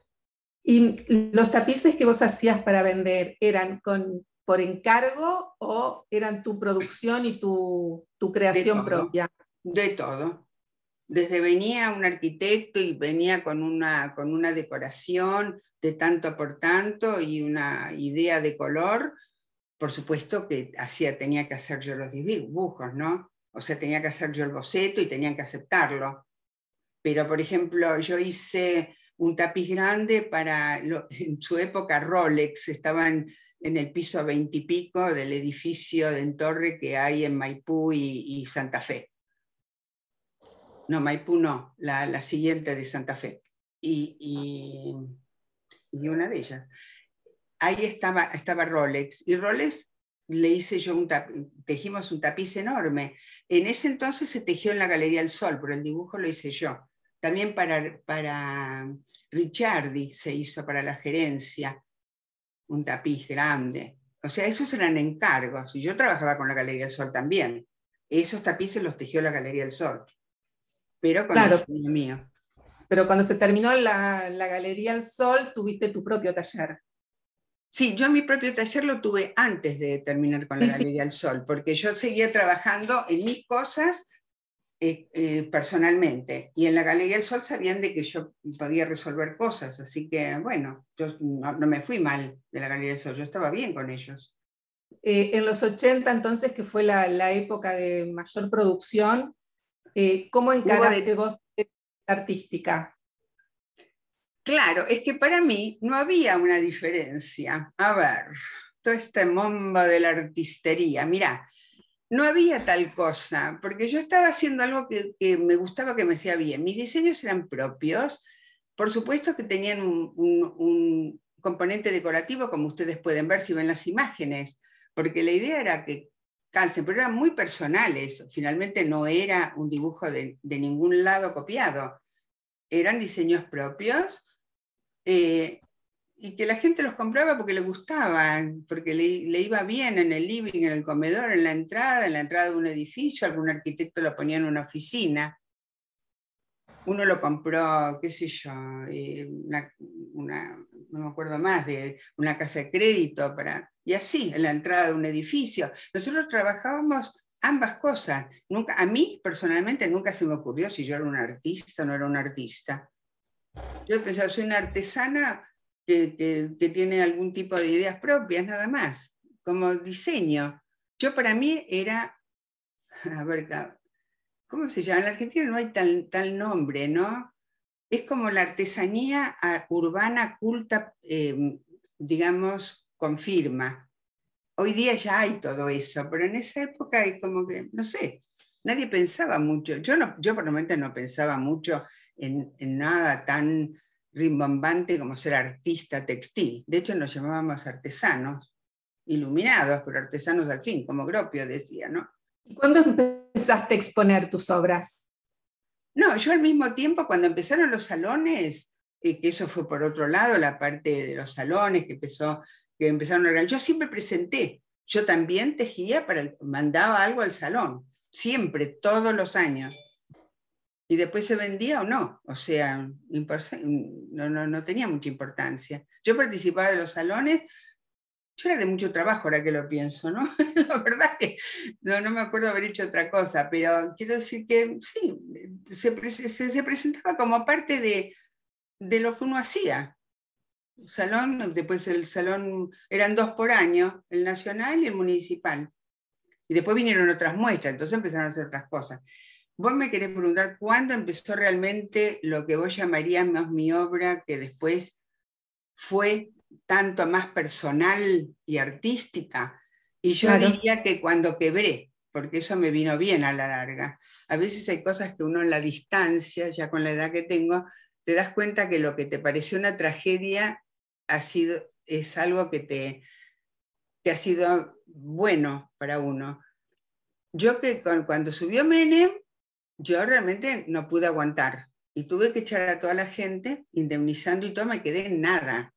¿Y los tapices que vos hacías para vender eran con, por encargo o eran tu producción y tu, tu creación de todo, propia? De todo. Desde venía un arquitecto y venía con una, con una decoración de tanto por tanto y una idea de color, por supuesto que hacía, tenía que hacer yo los dibujos, ¿no? O sea, tenía que hacer yo el boceto y tenían que aceptarlo. Pero, por ejemplo, yo hice un tapiz grande para, lo, en su época Rolex, estaban en el piso veintipico del edificio de Entorre que hay en Maipú y, y Santa Fe. No, Maipú no, la, la siguiente de Santa Fe. Y... y y una de ellas. Ahí estaba, estaba Rolex, y Rolex le hice yo un tapiz, tejimos un tapiz enorme. En ese entonces se tejió en la Galería del Sol, pero el dibujo lo hice yo. También para, para Ricciardi se hizo para la gerencia un tapiz grande. O sea, esos eran encargos, y yo trabajaba con la Galería del Sol también. Esos tapices los tejió la Galería del Sol, pero con claro. el diseño mío. Pero cuando se terminó la, la Galería del Sol, tuviste tu propio taller. Sí, yo mi propio taller lo tuve antes de terminar con la sí, Galería sí. del Sol, porque yo seguía trabajando en mis cosas eh, eh, personalmente. Y en la Galería del Sol sabían de que yo podía resolver cosas, así que bueno, yo no, no me fui mal de la Galería del Sol, yo estaba bien con ellos. Eh, en los ochenta, entonces, que fue la, la época de mayor producción, eh, ¿cómo encaraste de... vos la artística? Claro, es que para mí no había una diferencia. A ver, todo este mundo de la artistería, mirá, no había tal cosa, porque yo estaba haciendo algo que, que me gustaba, que me hacía bien. Mis diseños eran propios, por supuesto que tenían un, un, un componente decorativo, como ustedes pueden ver si ven las imágenes, porque la idea era que calcen, pero eran muy personales. Finalmente no era un dibujo de, de ningún lado copiado, eran diseños propios. Eh, y que la gente los compraba porque le gustaban, porque le, le iba bien en el living, en el comedor, en la entrada, en la entrada de un edificio, algún arquitecto lo ponía en una oficina. Uno lo compró, qué sé yo, eh, una, una, no me acuerdo más, de una casa de crédito, para, y así, en la entrada de un edificio. Nosotros trabajábamos ambas cosas. Nunca, a mí, personalmente, nunca se me ocurrió si yo era una artista o no era una artista. Yo pensaba, soy una artesana que, que, que tiene algún tipo de ideas propias, nada más, como diseño. Yo para mí era, a ver, ¿cómo se llama? En la Argentina no hay tal, tal nombre, ¿no? Es como la artesanía urbana culta, eh, digamos, con firma. Hoy día ya hay todo eso, pero en esa época hay como que, no sé, nadie pensaba mucho. Yo, no, yo por lo menos no pensaba mucho en, en nada tan rimbombante como ser artista textil. De hecho, nos llamábamos artesanos, iluminados, pero artesanos al fin, como Gropio decía, ¿no? ¿Y cuándo empezaste a exponer tus obras? No, yo al mismo tiempo, cuando empezaron los salones, eh, que eso fue por otro lado, la parte de los salones que, empezó, que empezaron a organizar, yo siempre presenté, yo también tejía, para, mandaba algo al salón, siempre, todos los años. Y después se vendía o no, o sea, no, no, no tenía mucha importancia. Yo participaba de los salones, yo era de mucho trabajo ahora que lo pienso, ¿no? La verdad que no, no me acuerdo haber hecho otra cosa, pero quiero decir que sí, se, se, se presentaba como parte de, de lo que uno hacía. El salón, después el salón, eran dos por año, el nacional y el municipal. Y después vinieron otras muestras, entonces empezaron a hacer otras cosas. Vos me querés preguntar cuándo empezó realmente lo que vos llamarías más mi obra, que después fue tanto más personal y artística. Y yo claro. diría que cuando quebré, porque eso me vino bien a la larga. A veces hay cosas que uno en la distancia, ya con la edad que tengo, te das cuenta que lo que te pareció una tragedia ha sido, es algo que, te, que ha sido bueno para uno. Yo que con, cuando subió Menem, yo realmente no pude aguantar. Y tuve que echar a toda la gente, indemnizando y todo, me quedé en nada.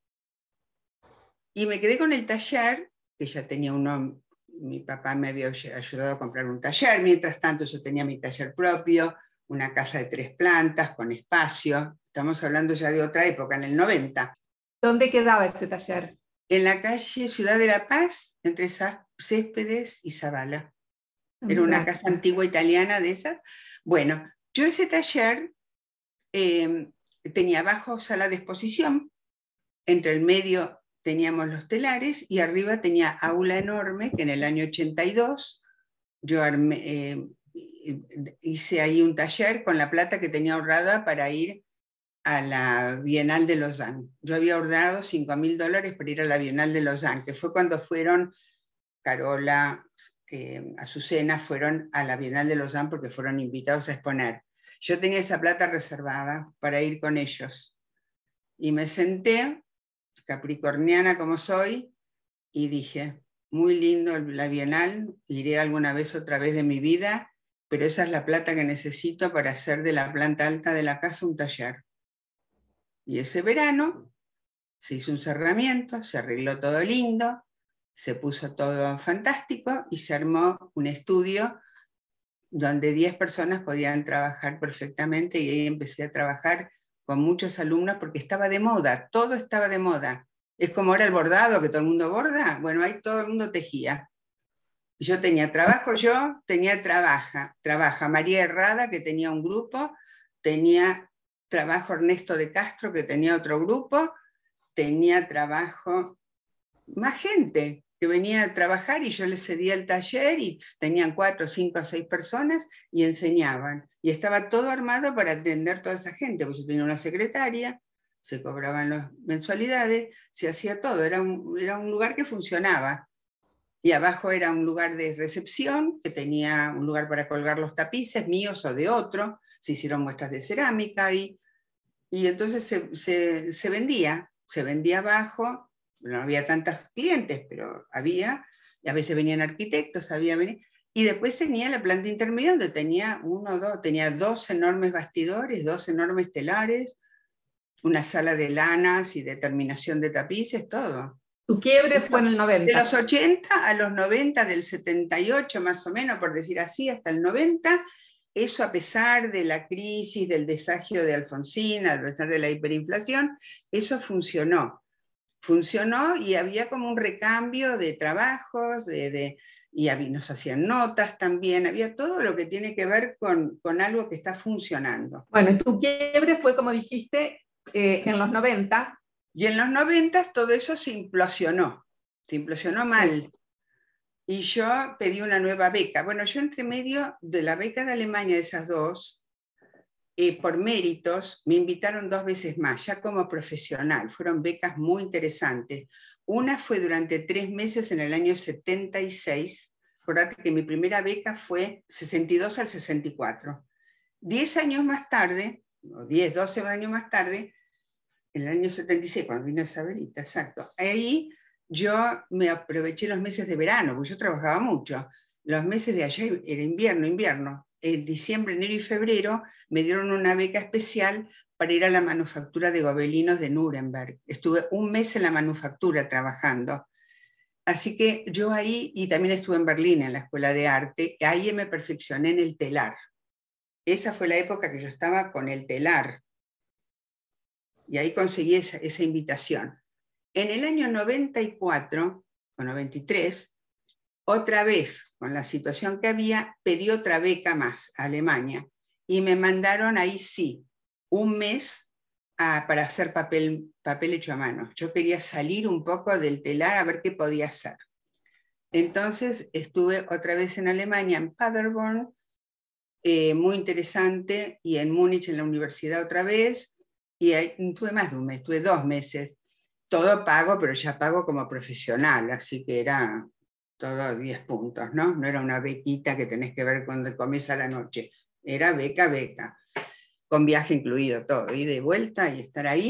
Y me quedé con el taller, que ya tenía uno, mi papá me había ayudado a comprar un taller, mientras tanto yo tenía mi taller propio, una casa de tres plantas, con espacio, estamos hablando ya de otra época, en el noventa. ¿Dónde quedaba ese taller? En la calle Ciudad de la Paz, entre Céspedes y Zavala. Era una casa antigua italiana de esas. Bueno, yo ese taller eh, tenía abajo sala de exposición, entre el medio teníamos los telares y arriba tenía aula enorme, que en el año ochenta y dos yo armé, eh, hice ahí un taller con la plata que tenía ahorrada para ir a la Bienal de Lausanne. Yo había ahorrado cinco mil dólares para ir a la Bienal de Lausanne, que fue cuando fueron Carola, eh, Azucena, fueron a la Bienal de Lausanne porque fueron invitados a exponer. Yo tenía esa plata reservada para ir con ellos. Y me senté, capricorniana como soy, y dije, muy lindo la Bienal, iré alguna vez otra vez de mi vida, pero esa es la plata que necesito para hacer de la planta alta de la casa un taller. Y ese verano se hizo un cerramiento, se arregló todo lindo, se puso todo fantástico y se armó un estudio donde diez personas podían trabajar perfectamente, y ahí empecé a trabajar con muchos alumnos porque estaba de moda, todo estaba de moda. Es como ahora el bordado, que todo el mundo borda, bueno, ahí todo el mundo tejía. Yo tenía trabajo, yo tenía trabaja, trabaja María Herrada, que tenía un grupo, tenía trabajo Ernesto de Castro, que tenía otro grupo, tenía trabajo más gente que venía a trabajar y yo les cedía el taller y tenían cuatro, cinco, seis personas y enseñaban. Y estaba todo armado para atender toda esa gente, porque yo tenía una secretaria, se cobraban las mensualidades, se hacía todo, era un, era un lugar que funcionaba. Y abajo era un lugar de recepción, que tenía un lugar para colgar los tapices, míos o de otro, se hicieron muestras de cerámica y, y entonces se, se, se vendía, se vendía abajo, no había tantos clientes, pero había, y a veces venían arquitectos, había venido, y después tenía la planta intermedia donde tenía uno, dos, tenía dos enormes bastidores, dos enormes telares, una sala de lanas y de terminación de tapices, todo. Tu quiebre fue en el noventa. De los ochenta a los noventa, del setenta y ocho más o menos, por decir así, hasta el noventa, eso a pesar de la crisis, del desagio de Alfonsín, a pesar de la hiperinflación, eso funcionó. Funcionó y había como un recambio de trabajos, de, de, y había, nos hacían notas también, había todo lo que tiene que ver con, con algo que está funcionando. Bueno, tu quiebre fue, como dijiste, eh, en los noventa. Y en los noventas todo eso se implosionó, se implosionó mal. Y yo pedí una nueva beca. Bueno, yo entre medio de la beca de Alemania, de esas dos, eh, por méritos, me invitaron dos veces más, ya como profesional. Fueron becas muy interesantes. Una fue durante tres meses en el año setenta y seis. Acordate que mi primera beca fue sesenta y dos al sesenta y cuatro. Diez años más tarde, o diez, doce años más tarde, en el año setenta y seis, cuando vino Isabelita, exacto, ahí yo me aproveché los meses de verano, porque yo trabajaba mucho. Los meses de allá era invierno, invierno. En diciembre, enero y febrero me dieron una beca especial para ir a la manufactura de gobelinos de Nuremberg. Estuve un mes en la manufactura trabajando. Así que yo ahí, y también estuve en Berlín, en la Escuela de Arte, ahí me perfeccioné en el telar. Esa fue la época que yo estaba con el telar. Y ahí conseguí esa, esa invitación. En el año noventa y cuatro o noventa y tres, otra vez, con la situación que había, pedí otra beca más a Alemania. Y me mandaron ahí sí, un mes a, para hacer papel, papel hecho a mano. Yo quería salir un poco del telar a ver qué podía hacer. Entonces estuve otra vez en Alemania, en Paderborn, eh, muy interesante, y en Múnich, en la universidad otra vez. Y ahí tuve más de un mes, tuve dos meses, todo pago, pero ya pago como profesional, así que era todo diez puntos, ¿no? No era una bequita que tenés que ver cuando comes a la noche, era beca, beca, con viaje incluido, todo, y de vuelta y estar ahí.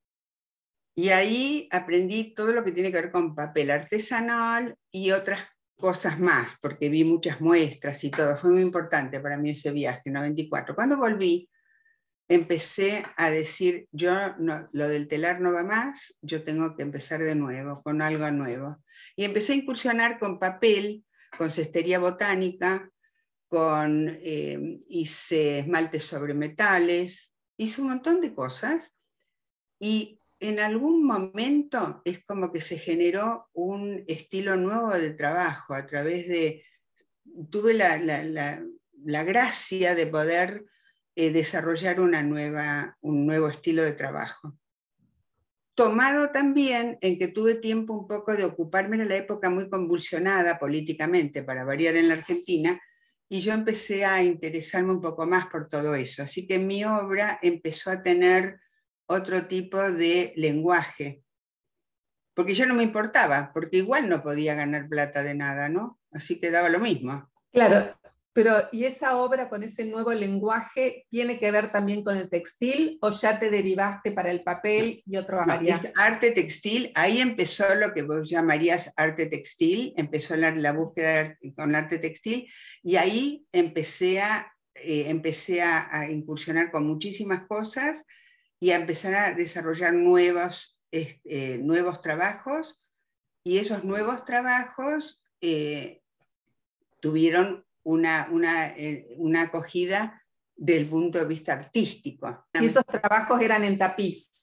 Y ahí aprendí todo lo que tiene que ver con papel artesanal y otras cosas más, porque vi muchas muestras y todo, fue muy importante para mí ese viaje, noventa y cuatro. Cuando volví, empecé a decir, yo no, lo del telar no va más, yo tengo que empezar de nuevo, con algo nuevo. Y empecé a incursionar con papel, con cestería botánica, con, eh, hice esmaltes sobre metales, hice un montón de cosas, y en algún momento es como que se generó un estilo nuevo de trabajo, a través de, tuve la, la, la, la gracia de poder Eh, desarrollar una nueva, un nuevo estilo de trabajo. Tomado también en que tuve tiempo un poco de ocuparme en la época muy convulsionada políticamente, para variar, en la Argentina, y yo empecé a interesarme un poco más por todo eso. Así que mi obra empezó a tener otro tipo de lenguaje, porque ya no me importaba, porque igual no podía ganar plata de nada, ¿no? Así que daba lo mismo. Claro. Pero, ¿y esa obra con ese nuevo lenguaje tiene que ver también con el textil o ya te derivaste para el papel y otro área? No, es arte textil, ahí empezó lo que vos llamarías arte textil, empezó la, la búsqueda con arte textil, y ahí empecé a, eh, empecé a, a incursionar con muchísimas cosas y a empezar a desarrollar nuevos, eh, nuevos trabajos, y esos nuevos trabajos eh, tuvieron Una, una, eh, una acogida del punto de vista artístico. Y esos trabajos eran en tapiz,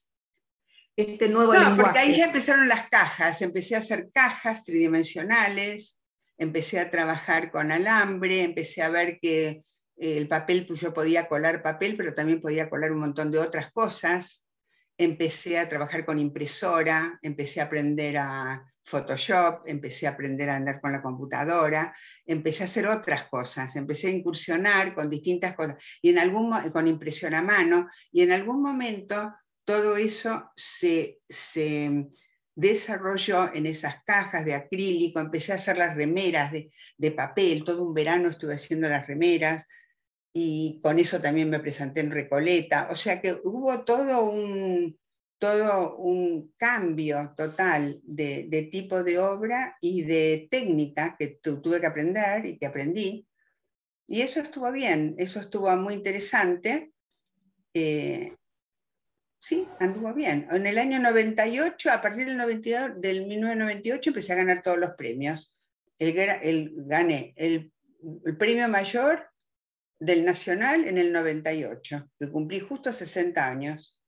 este nuevo no, lenguaje. Porque ahí ya empezaron las cajas, empecé a hacer cajas tridimensionales, empecé a trabajar con alambre, empecé a ver que el papel, pues yo podía colar papel, pero también podía colar un montón de otras cosas. Empecé a trabajar con impresora, empecé a aprender a Photoshop, empecé a aprender a andar con la computadora, empecé a hacer otras cosas, empecé a incursionar con distintas cosas, y en algún, con impresión a mano, y en algún momento todo eso se, se desarrolló en esas cajas de acrílico, empecé a hacer las remeras de, de papel, todo un verano estuve haciendo las remeras, y con eso también me presenté en Recoleta, o sea que hubo todo un, todo un cambio total de, de tipo de obra y de técnica que tu, tuve que aprender y que aprendí, y eso estuvo bien, eso estuvo muy interesante. Eh, sí, anduvo bien. En el año noventa y ocho, a partir del, noventa y dos, del mil novecientos noventa y ocho, empecé a ganar todos los premios. El, el, gané el, el premio mayor del Nacional en el noventa y ocho, que cumplí justo sesenta años.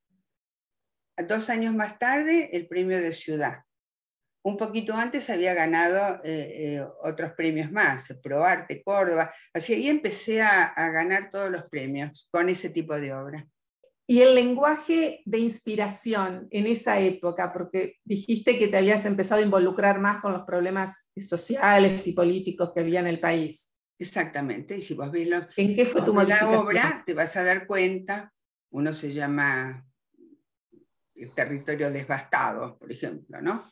Dos años más tarde, el premio de Ciudad. Un poquito antes había ganado eh, eh, otros premios más, ProArte, Córdoba. Así que ahí empecé a, a ganar todos los premios con ese tipo de obra. Y el lenguaje de inspiración en esa época, porque dijiste que te habías empezado a involucrar más con los problemas sociales y políticos que había en el país. Exactamente, y si vos ves lo, ¿En qué fue tu modificación? La obra, te vas a dar cuenta, uno se llama El territorio devastado, por ejemplo, ¿no?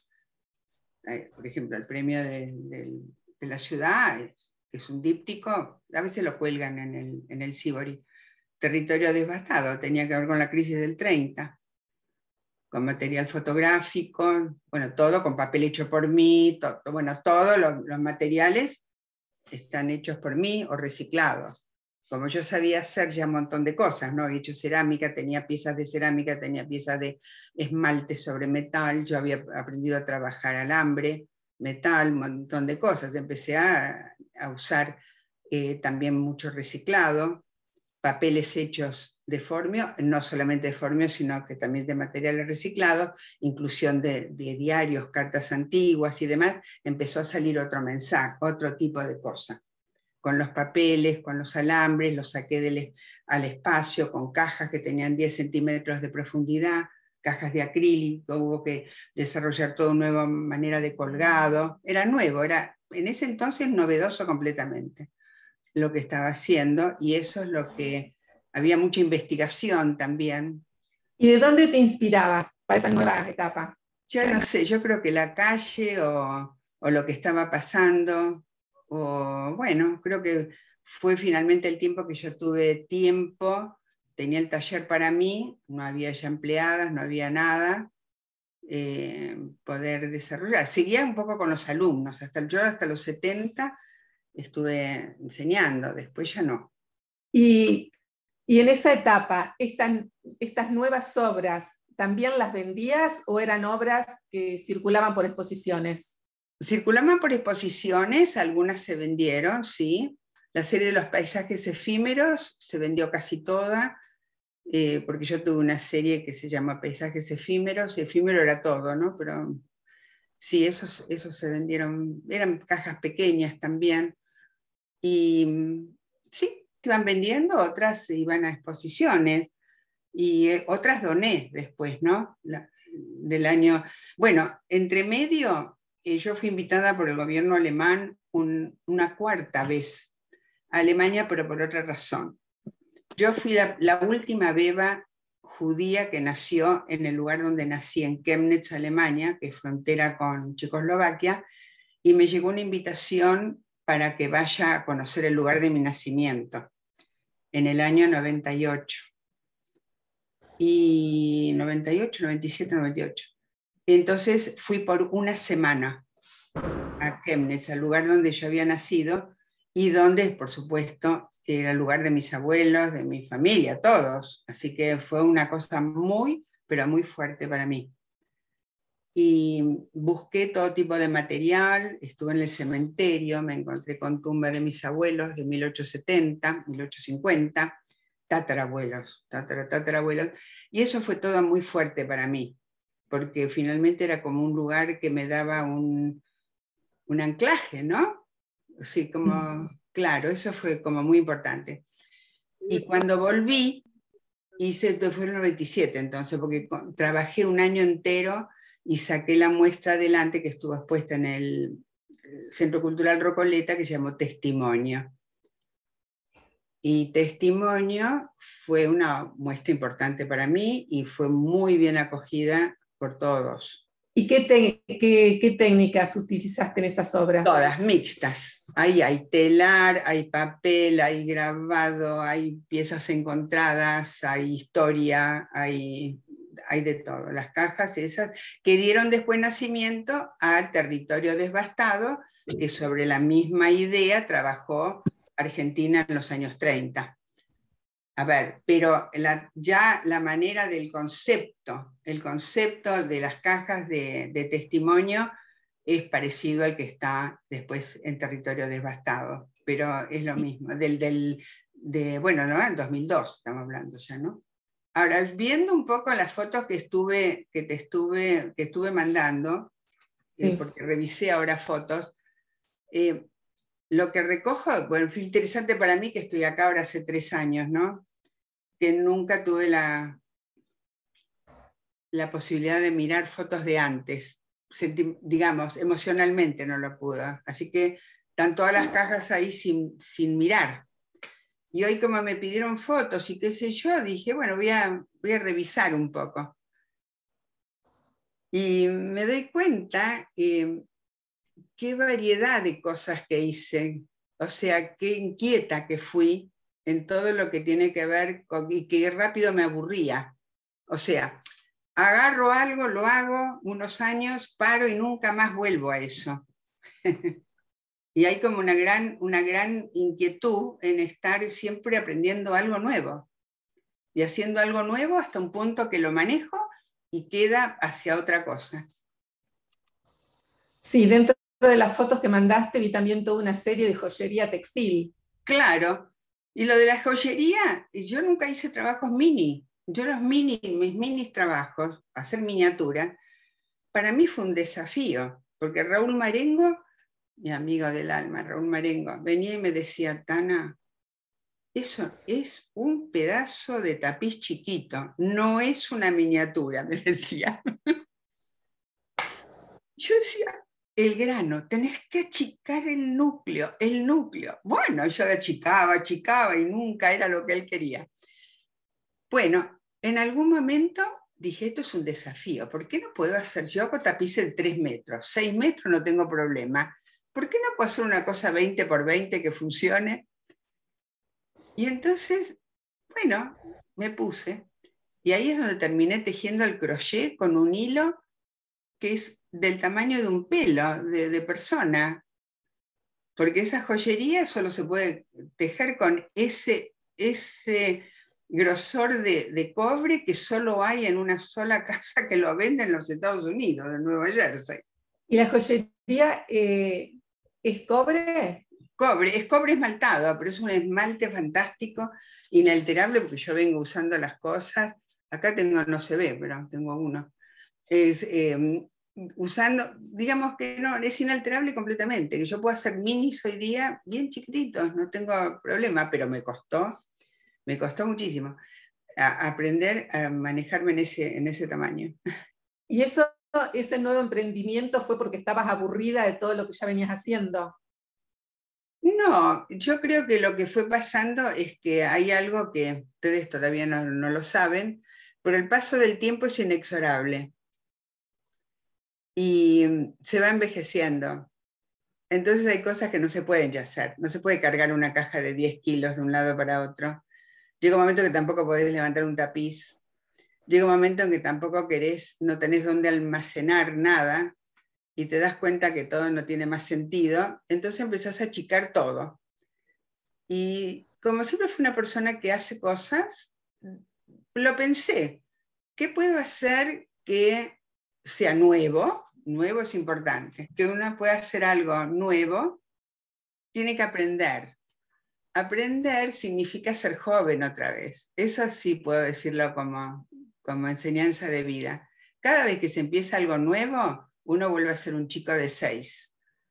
Eh, por ejemplo, el premio de, de, de la ciudad es, es un díptico, a veces lo cuelgan en el, en el Sibori. Territorio devastado, tenía que ver con la crisis del treinta, con material fotográfico, bueno, todo con papel hecho por mí, todo, bueno, todos los, los materiales están hechos por mí o reciclados. Como yo sabía hacer ya un montón de cosas, ¿no? Había hecho cerámica, tenía piezas de cerámica, tenía piezas de esmalte sobre metal, yo había aprendido a trabajar alambre, metal, un montón de cosas. Empecé a, a usar eh, también mucho reciclado, papeles hechos de formio, no solamente de formio, sino que también de materiales reciclados, inclusión de, de diarios, cartas antiguas y demás. Empezó a salir otro mensaje, otro tipo de cosa. Con los papeles, con los alambres, los saqué del, al espacio, con cajas que tenían diez centímetros de profundidad, cajas de acrílico, hubo que desarrollar toda una nueva manera de colgado. Era nuevo, era en ese entonces novedoso completamente lo que estaba haciendo, y eso es lo que, había mucha investigación también. ¿Y de dónde te inspirabas para esa nueva etapa? Ya no sé, yo creo que la calle o, o lo que estaba pasando, o bueno, creo que fue finalmente el tiempo que yo tuve tiempo, tenía el taller para mí, no había ya empleadas, no había nada, eh, poder desarrollar. Seguía un poco con los alumnos, hasta yo hasta los setenta estuve enseñando, después ya no. Y, y en esa etapa, estas, estas nuevas obras, ¿también las vendías o eran obras que circulaban por exposiciones? Circulaban por exposiciones, algunas se vendieron, sí. La serie de los paisajes efímeros se vendió casi toda, eh, porque yo tuve una serie que se llama Paisajes efímeros, y efímero era todo, ¿no? Pero sí, esos, esos se vendieron, eran cajas pequeñas también. Y sí, se iban vendiendo, otras se iban a exposiciones, y eh, otras doné después, ¿no? La, del año, bueno, entre medio, eh, yo fui invitada por el gobierno alemán un, una cuarta vez a Alemania, pero por otra razón. Yo fui la, la última beba judía que nació en el lugar donde nací, en Chemnitz, Alemania, que es frontera con Checoslovaquia, y me llegó una invitación para que vaya a conocer el lugar de mi nacimiento, en el año noventa y ocho. Y noventa y ocho, noventa y siete, noventa y ocho. Entonces fui por una semana a Chemnitz, al lugar donde yo había nacido, y donde, por supuesto, era el lugar de mis abuelos, de mi familia, todos. Así que fue una cosa muy, pero muy fuerte para mí. Y busqué todo tipo de material, estuve en el cementerio, me encontré con tumbas de mis abuelos de mil ochocientos setenta, mil ochocientos cincuenta, tatarabuelos, tatara, tatarabuelos, y eso fue todo muy fuerte para mí, porque finalmente era como un lugar que me daba un, un anclaje, ¿no? sí, como, claro, eso fue como muy importante. Y cuando volví, hice, fue en el noventa y siete entonces, porque trabajé un año entero y saqué la muestra adelante que estuvo expuesta en el Centro Cultural Rocoleta, que se llamó Testimonio. Y Testimonio fue una muestra importante para mí y fue muy bien acogida por todos. ¿Y qué, te, qué, qué técnicas utilizaste en esas obras? Todas mixtas. Ahí hay telar, hay papel, hay grabado, hay piezas encontradas, hay historia, hay, hay de todo. Las cajas esas que dieron después nacimiento al Territorio Devastado, que sobre la misma idea trabajó Argentina en los años treinta. A ver, pero la, ya la manera del concepto, el concepto de las cajas de, de testimonio es parecido al que está después en Territorio Devastado, pero es lo mismo, del, del, de, bueno, ¿no? En dos mil dos estamos hablando ya, ¿no? Ahora, viendo un poco las fotos que estuve, que te estuve, que estuve mandando, sí. eh, porque revisé ahora fotos, eh, lo que recojo, bueno, fue interesante para mí que estoy acá ahora hace tres años, ¿no? Que nunca tuve la, la posibilidad de mirar fotos de antes. Sentí, digamos, emocionalmente no lo pude. Así que están todas las cajas ahí sin, sin mirar. Y hoy como me pidieron fotos y qué sé yo, dije, bueno, voy a, voy a revisar un poco. Y me doy cuenta eh, qué variedad de cosas que hice. O sea, qué inquieta que fui en todo lo que tiene que ver con, y que rápido me aburría. O sea, agarro algo, lo hago unos años, paro y nunca más vuelvo a eso. Y hay como una gran, una gran inquietud en estar siempre aprendiendo algo nuevo y haciendo algo nuevo hasta un punto que lo manejo y queda hacia otra cosa. Sí, dentro de las fotos que mandaste vi también toda una serie de joyería textil. Claro, y lo de la joyería, yo nunca hice trabajos mini. Yo los mini, mis mini trabajos, hacer miniatura, para mí fue un desafío, porque Raúl Marengo, mi amigo del alma, Raúl Marengo, venía y me decía, Tana, eso es un pedazo de tapiz chiquito, no es una miniatura, me decía. Yo decía, el grano, tenés que achicar el núcleo, el núcleo. Bueno, yo lo achicaba, achicaba y nunca era lo que él quería. Bueno, en algún momento dije, esto es un desafío, ¿por qué no puedo hacer? Yo hago tapices de tres metros, seis metros no tengo problema. ¿Por qué no puedo hacer una cosa veinte por veinte que funcione? Y entonces, bueno, me puse. Y ahí es donde terminé tejiendo el crochet con un hilo que es del tamaño de un pelo de, de persona. Porque esa joyería solo se puede tejer con ese, ese grosor de, de cobre que solo hay en una sola casa que lo vende en los Estados Unidos, en Nueva Jersey. ¿Y la joyería eh, es cobre? Cobre, es cobre esmaltado, pero es un esmalte fantástico, inalterable, porque yo vengo usando las cosas. Acá tengo, no se ve, pero tengo uno. Es, eh, usando, digamos que no, es inalterable completamente, que yo puedo hacer minis hoy día bien chiquititos, no tengo problema, pero me costó, me costó muchísimo a, aprender a manejarme en ese, en ese tamaño. ¿Y eso, ese nuevo emprendimiento fue porque estabas aburrida de todo lo que ya venías haciendo? No, yo creo que lo que fue pasando es que hay algo que ustedes todavía no, no lo saben, pero el paso del tiempo es inexorable y se va envejeciendo. Entonces hay cosas que no se pueden ya hacer. No se puede cargar una caja de diez kilos de un lado para otro. Llega un momento que tampoco podés levantar un tapiz. Llega un momento en que tampoco querés, no tenés dónde almacenar nada y te das cuenta que todo no tiene más sentido. Entonces empezás a achicar todo. Y como siempre fui una persona que hace cosas, lo pensé. ¿Qué puedo hacer que sea nuevo? Nuevo es importante. Que uno pueda hacer algo nuevo, tiene que aprender. Aprender significa ser joven otra vez. Eso sí puedo decirlo como, como enseñanza de vida. Cada vez que se empieza algo nuevo, uno vuelve a ser un chico de seis.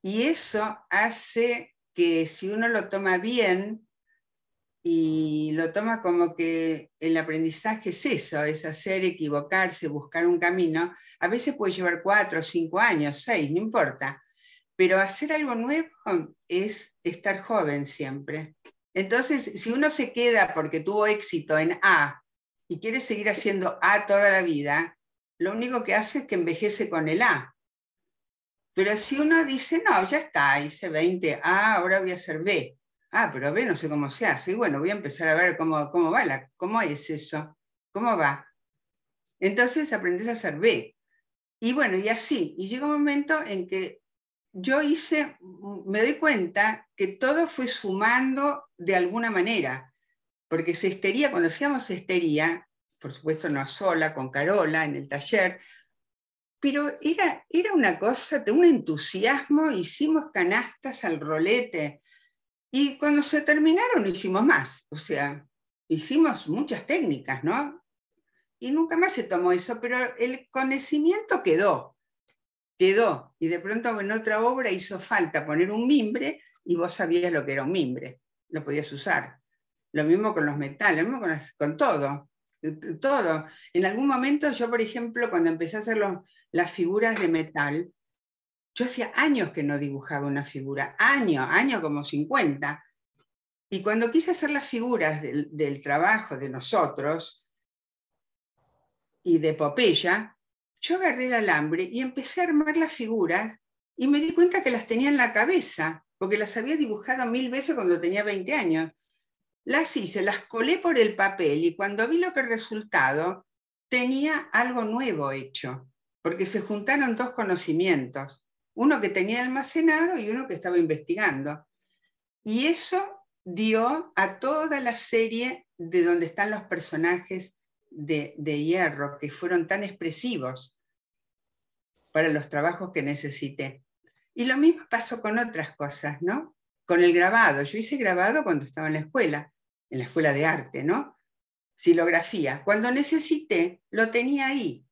Y eso hace que si uno lo toma bien y lo toma como que el aprendizaje es eso, es hacer, equivocarse, buscar un camino, a veces puede llevar cuatro, cinco años, seis, no importa. Pero hacer algo nuevo es estar joven siempre. Entonces, si uno se queda porque tuvo éxito en A y quiere seguir haciendo A toda la vida, lo único que hace es que envejece con el A. Pero si uno dice, no, ya está, hice veinte A, ahora voy a hacer B. Ah, pero B no sé cómo se hace. Y bueno, voy a empezar a ver cómo, cómo va, la, cómo es eso, cómo va. Entonces aprendes a hacer B. Y bueno, y así. Y llega un momento en que yo hice, me doy cuenta que todo fue sumando de alguna manera, porque cestería, cuando hacíamos cestería, por supuesto no sola, con Carola en el taller, pero era, era una cosa de un entusiasmo, hicimos canastas al rolete, y cuando se terminaron hicimos más, o sea, hicimos muchas técnicas, ¿no? Y nunca más se tomó eso, pero el conocimiento quedó. Quedó, y de pronto en otra obra hizo falta poner un mimbre y vos sabías lo que era un mimbre, lo podías usar. Lo mismo con los metales, lo mismo con, con todo, todo. En algún momento yo, por ejemplo, cuando empecé a hacer los, las figuras de metal, yo hacía años que no dibujaba una figura, años, años como cincuenta. Y cuando quise hacer las figuras del, del trabajo de nosotros y de Popeye, yo agarré el alambre y empecé a armar las figuras y me di cuenta que las tenía en la cabeza, porque las había dibujado mil veces cuando tenía veinte años. Las hice, las colé por el papel y cuando vi lo que el resultado, tenía algo nuevo hecho, porque se juntaron dos conocimientos, uno que tenía almacenado y uno que estaba investigando. Y eso dio a toda la serie de donde están los personajes De, de hierro, que fueron tan expresivos para los trabajos que necesité. Y lo mismo pasó con otras cosas, ¿no? Con el grabado. Yo hice grabado cuando estaba en la escuela, en la escuela de arte, ¿no? Xilografía. Cuando necesité, lo tenía ahí.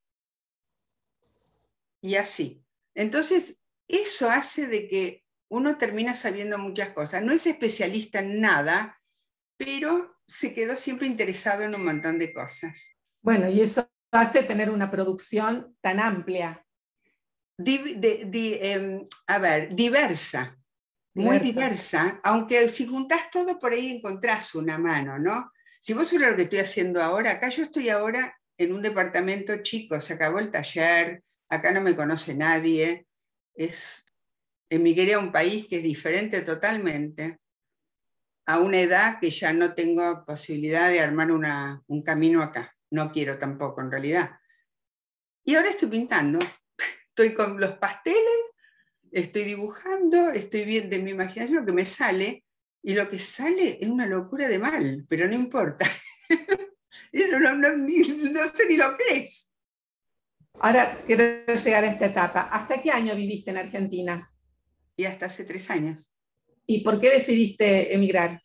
Y así. Entonces, eso hace de que uno termina sabiendo muchas cosas. No es especialista en nada, pero se quedó siempre interesado en un montón de cosas. Bueno, y eso hace tener una producción tan amplia. Di, de, di, eh, a ver, diversa, diversa, muy diversa, aunque si juntás todo por ahí encontrás una mano, ¿no? Si vos sabés lo que estoy haciendo ahora, acá yo estoy ahora en un departamento chico, se acabó el taller, acá no me conoce nadie, es, emigré a un país que es diferente totalmente, a una edad que ya no tengo posibilidad de armar una, un camino acá, no quiero tampoco en realidad. Y ahora estoy pintando, estoy con los pasteles, estoy dibujando, estoy viendo de mi imaginación lo que me sale, y lo que sale es una locura de mal, pero no importa. no, no, no, ni, no sé ni lo que es. Ahora quiero llegar a esta etapa. ¿Hasta qué año viviste en Argentina? Y hasta hace tres años. ¿Y por qué decidiste emigrar?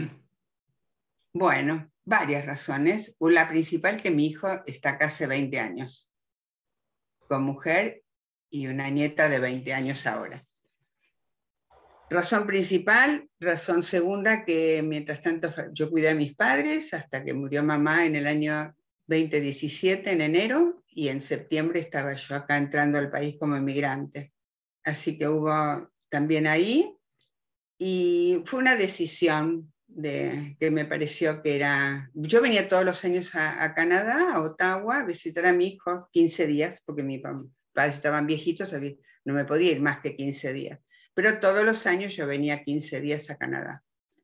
Bueno, varias razones. La principal, que mi hijo está acá hace veinte años, con mujer y una nieta de veinte años ahora. Razón principal. Razón segunda, que mientras tanto yo cuidé a mis padres hasta que murió mamá en el año veinte diecisiete, en enero, y en septiembre estaba yo acá entrando al país como inmigrante. Así que hubo también ahí, y fue una decisión de, que me pareció que era... Yo venía todos los años a, a Canadá, a Ottawa, a visitar a mi hijo quince días, porque mis padres estaban viejitos, no me podía ir más que quince días. Pero todos los años yo venía quince días a Canadá.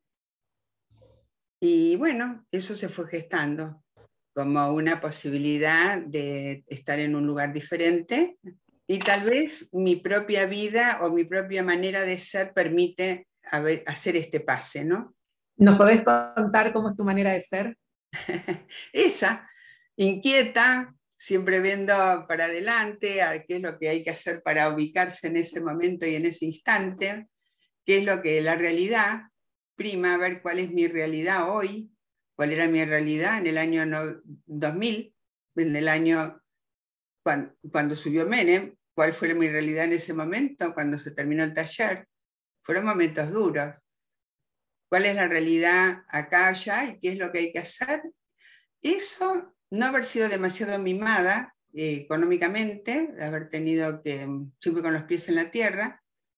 Y bueno, eso se fue gestando como una posibilidad de estar en un lugar diferente, y tal vez mi propia vida o mi propia manera de ser permite haber, hacer este pase, ¿no? ¿Nos podés contar cómo es tu manera de ser? Esa, inquieta, siempre viendo para adelante a qué es lo que hay que hacer para ubicarse en ese momento y en ese instante, qué es lo que la realidad prima, a ver cuál es mi realidad hoy, cuál era mi realidad en el año dos mil, en el año cuando, cuando subió Menem, cuál fue mi realidad en ese momento, cuando se terminó el taller. Fueron momentos duros. ¿Cuál es la realidad acá, allá, y qué es lo que hay que hacer? Eso, no haber sido demasiado mimada eh, económicamente, de haber tenido que, siempre con los pies en la tierra,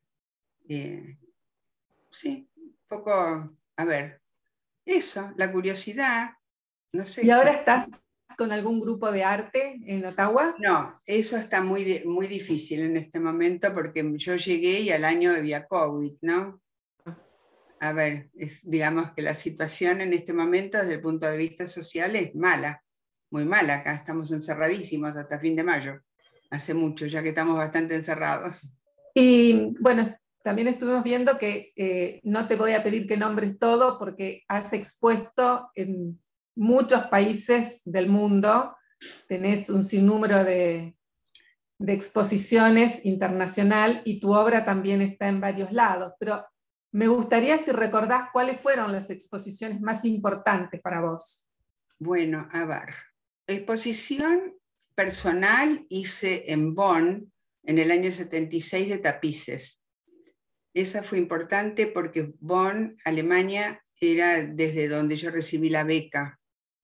eh, sí, un poco, a ver, eso, la curiosidad, no sé. ¿Y ahora estás con algún grupo de arte en Ottawa? No, eso está muy, muy difícil en este momento porque yo llegué y al año había COVID, ¿no? A ver, es, digamos que la situación en este momento desde el punto de vista social es mala, muy mala. Acá estamos encerradísimos hasta fin de mayo, hace mucho, ya que estamos bastante encerrados. Y bueno, también estuvimos viendo que eh, no te voy a pedir que nombres todo porque has expuesto en muchos países del mundo, tenés un sinnúmero de, de exposiciones internacional y tu obra también está en varios lados, pero me gustaría si recordás cuáles fueron las exposiciones más importantes para vos. Bueno, a ver, exposición personal hice en Bonn en el año setenta y seis de tapices. Esa fue importante porque Bonn, Alemania, era desde donde yo recibí la beca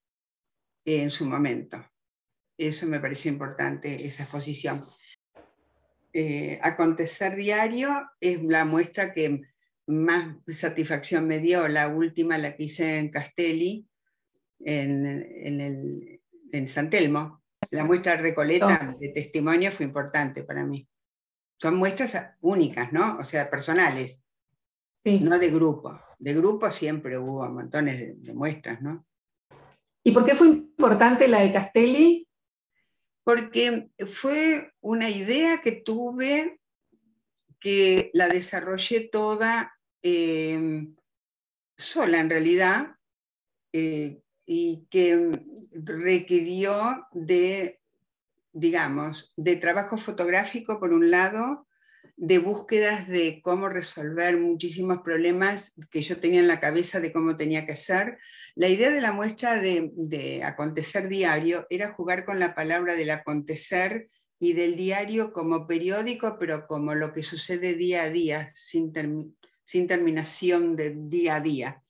en su momento. Eso me pareció importante, esa exposición. Eh, Acontecer Diario es la muestra que más satisfacción me dio, la última, la que hice en Castelli, en, en, el, en San Telmo. La muestra Recoleta de testimonio fue importante para mí. Son muestras únicas, ¿no? O sea, personales, sí. No de grupo. De grupo siempre hubo montones de, de muestras, ¿no? ¿Y por qué fue importante la de Castelli? Porque fue una idea que tuve, que la desarrollé toda eh, sola en realidad, eh, y que requirió de, digamos, de trabajo fotográfico por un lado, de búsquedas de cómo resolver muchísimos problemas que yo tenía en la cabeza de cómo tenía que hacer. La idea de la muestra de, de Acontecer Diario era jugar con la palabra del acontecer y del diario como periódico, pero como lo que sucede día a día, sin, term sin terminación de día a día.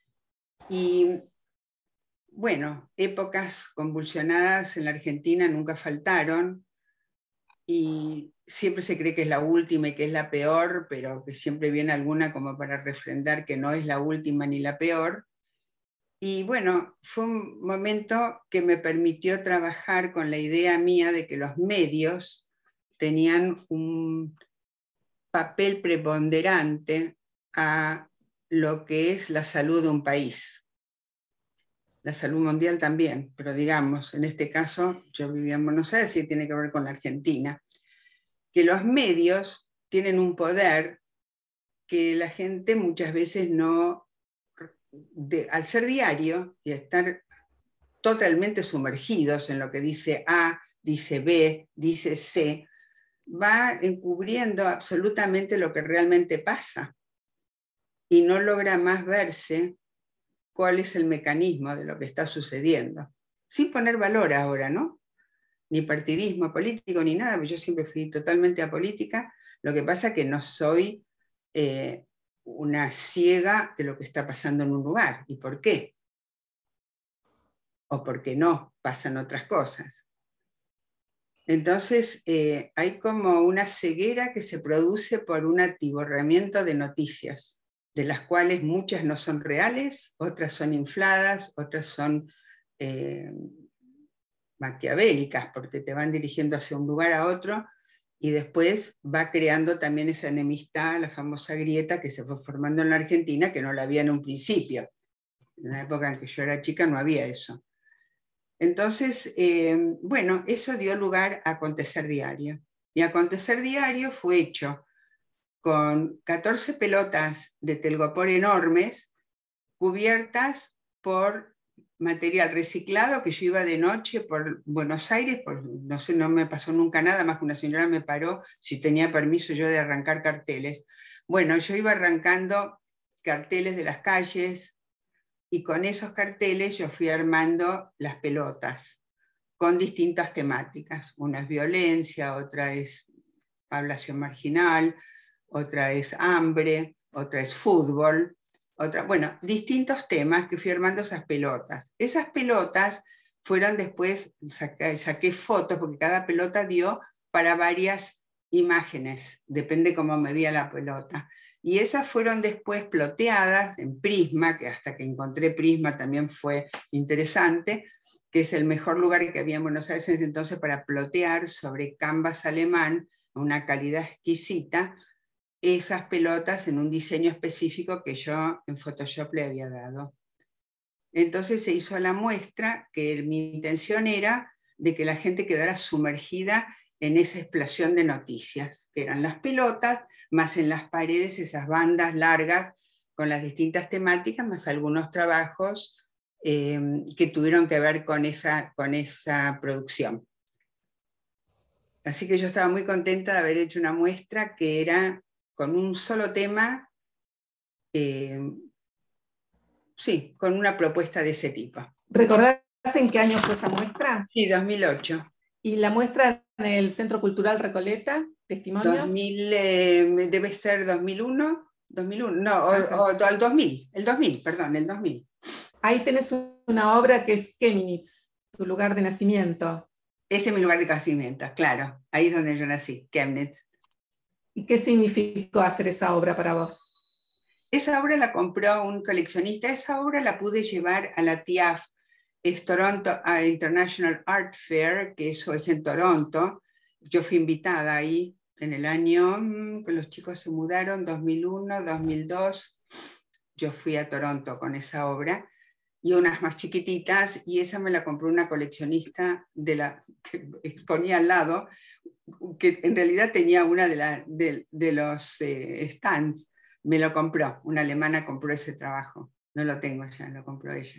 Y bueno, épocas convulsionadas en la Argentina nunca faltaron, y siempre se cree que es la última y que es la peor, pero que siempre viene alguna como para refrendar que no es la última ni la peor. Y bueno, fue un momento que me permitió trabajar con la idea mía de que los medios tenían un papel preponderante a lo que es la salud de un país. La salud mundial también, pero digamos, en este caso, yo vivía en Buenos Aires y tiene que ver con la Argentina, que los medios tienen un poder que la gente muchas veces no, de, al ser diario y estar totalmente sumergidos en lo que dice A, dice B, dice C, va encubriendo absolutamente lo que realmente pasa y no logra más verse cuál es el mecanismo de lo que está sucediendo, sin poner valor ahora, ¿no? Ni partidismo político ni nada, porque yo siempre fui totalmente apolítica. Lo que pasa es que no soy eh, una ciega de lo que está pasando en un lugar. ¿Y por qué? O por qué no pasan otras cosas. Entonces eh, hay como una ceguera que se produce por un atiborramiento de noticias, de las cuales muchas no son reales, otras son infladas, otras son eh, maquiavélicas, porque te van dirigiendo hacia un lugar a otro, y después va creando también esa enemistad, la famosa grieta que se fue formando en la Argentina, que no la había en un principio. En la época en que yo era chica no había eso. Entonces, eh, bueno, eso dio lugar a Acontecer Diario. Y Acontecer Diario fue hecho con catorce pelotas de telgopor enormes, cubiertas por material reciclado, que yo iba de noche por Buenos Aires, por, no sé, no me pasó nunca nada, más que una señora me paró si tenía permiso yo de arrancar carteles. Bueno, yo iba arrancando carteles de las calles, y con esos carteles yo fui armando las pelotas, con distintas temáticas. Una es violencia, otra es población marginal, otra es hambre, otra es fútbol, otra, bueno, distintos temas que fui armando esas pelotas. Esas pelotas fueron después, saqué, saqué fotos, porque cada pelota dio para varias imágenes, depende cómo me veía la pelota. Y esas fueron después ploteadas en Prisma, que hasta que encontré Prisma también fue interesante, que es el mejor lugar que había en Buenos Aires en ese entonces para plotear sobre canvas alemán, una calidad exquisita, esas pelotas en un diseño específico que yo en Photoshop le había dado. Entonces se hizo la muestra, que mi intención era de que la gente quedara sumergida en esa explosión de noticias, que eran las pelotas, más en las paredes esas bandas largas con las distintas temáticas, más algunos trabajos eh, que tuvieron que ver con esa, con esa producción. Así que yo estaba muy contenta de haber hecho una muestra que era con un solo tema, eh, sí, con una propuesta de ese tipo. ¿Recordás en qué año fue esa muestra? Sí, dos mil ocho. ¿Y la muestra en el Centro Cultural Recoleta? ¿Testimonios? dos mil, eh, debe ser dos mil uno, dos mil uno, no, o, o al dos mil, el dos mil, perdón, el dos mil. Ahí tenés una obra que es Chemnitz, tu lugar de nacimiento. Ese es mi lugar de nacimiento, claro, ahí es donde yo nací, Chemnitz. ¿Y qué significó hacer esa obra para vos? Esa obra la compró un coleccionista, esa obra la pude llevar a la T I A F, es Toronto International Art Fair, que eso es en Toronto. Yo fui invitada ahí en el año, que los chicos se mudaron, dos mil uno, dos mil dos, yo fui a Toronto con esa obra, y unas más chiquititas, y esa me la compró una coleccionista de la, que exponía al lado, que en realidad tenía una de, la, de, de los eh, stands, me lo compró, una alemana compró ese trabajo, no lo tengo ya, lo compró ella.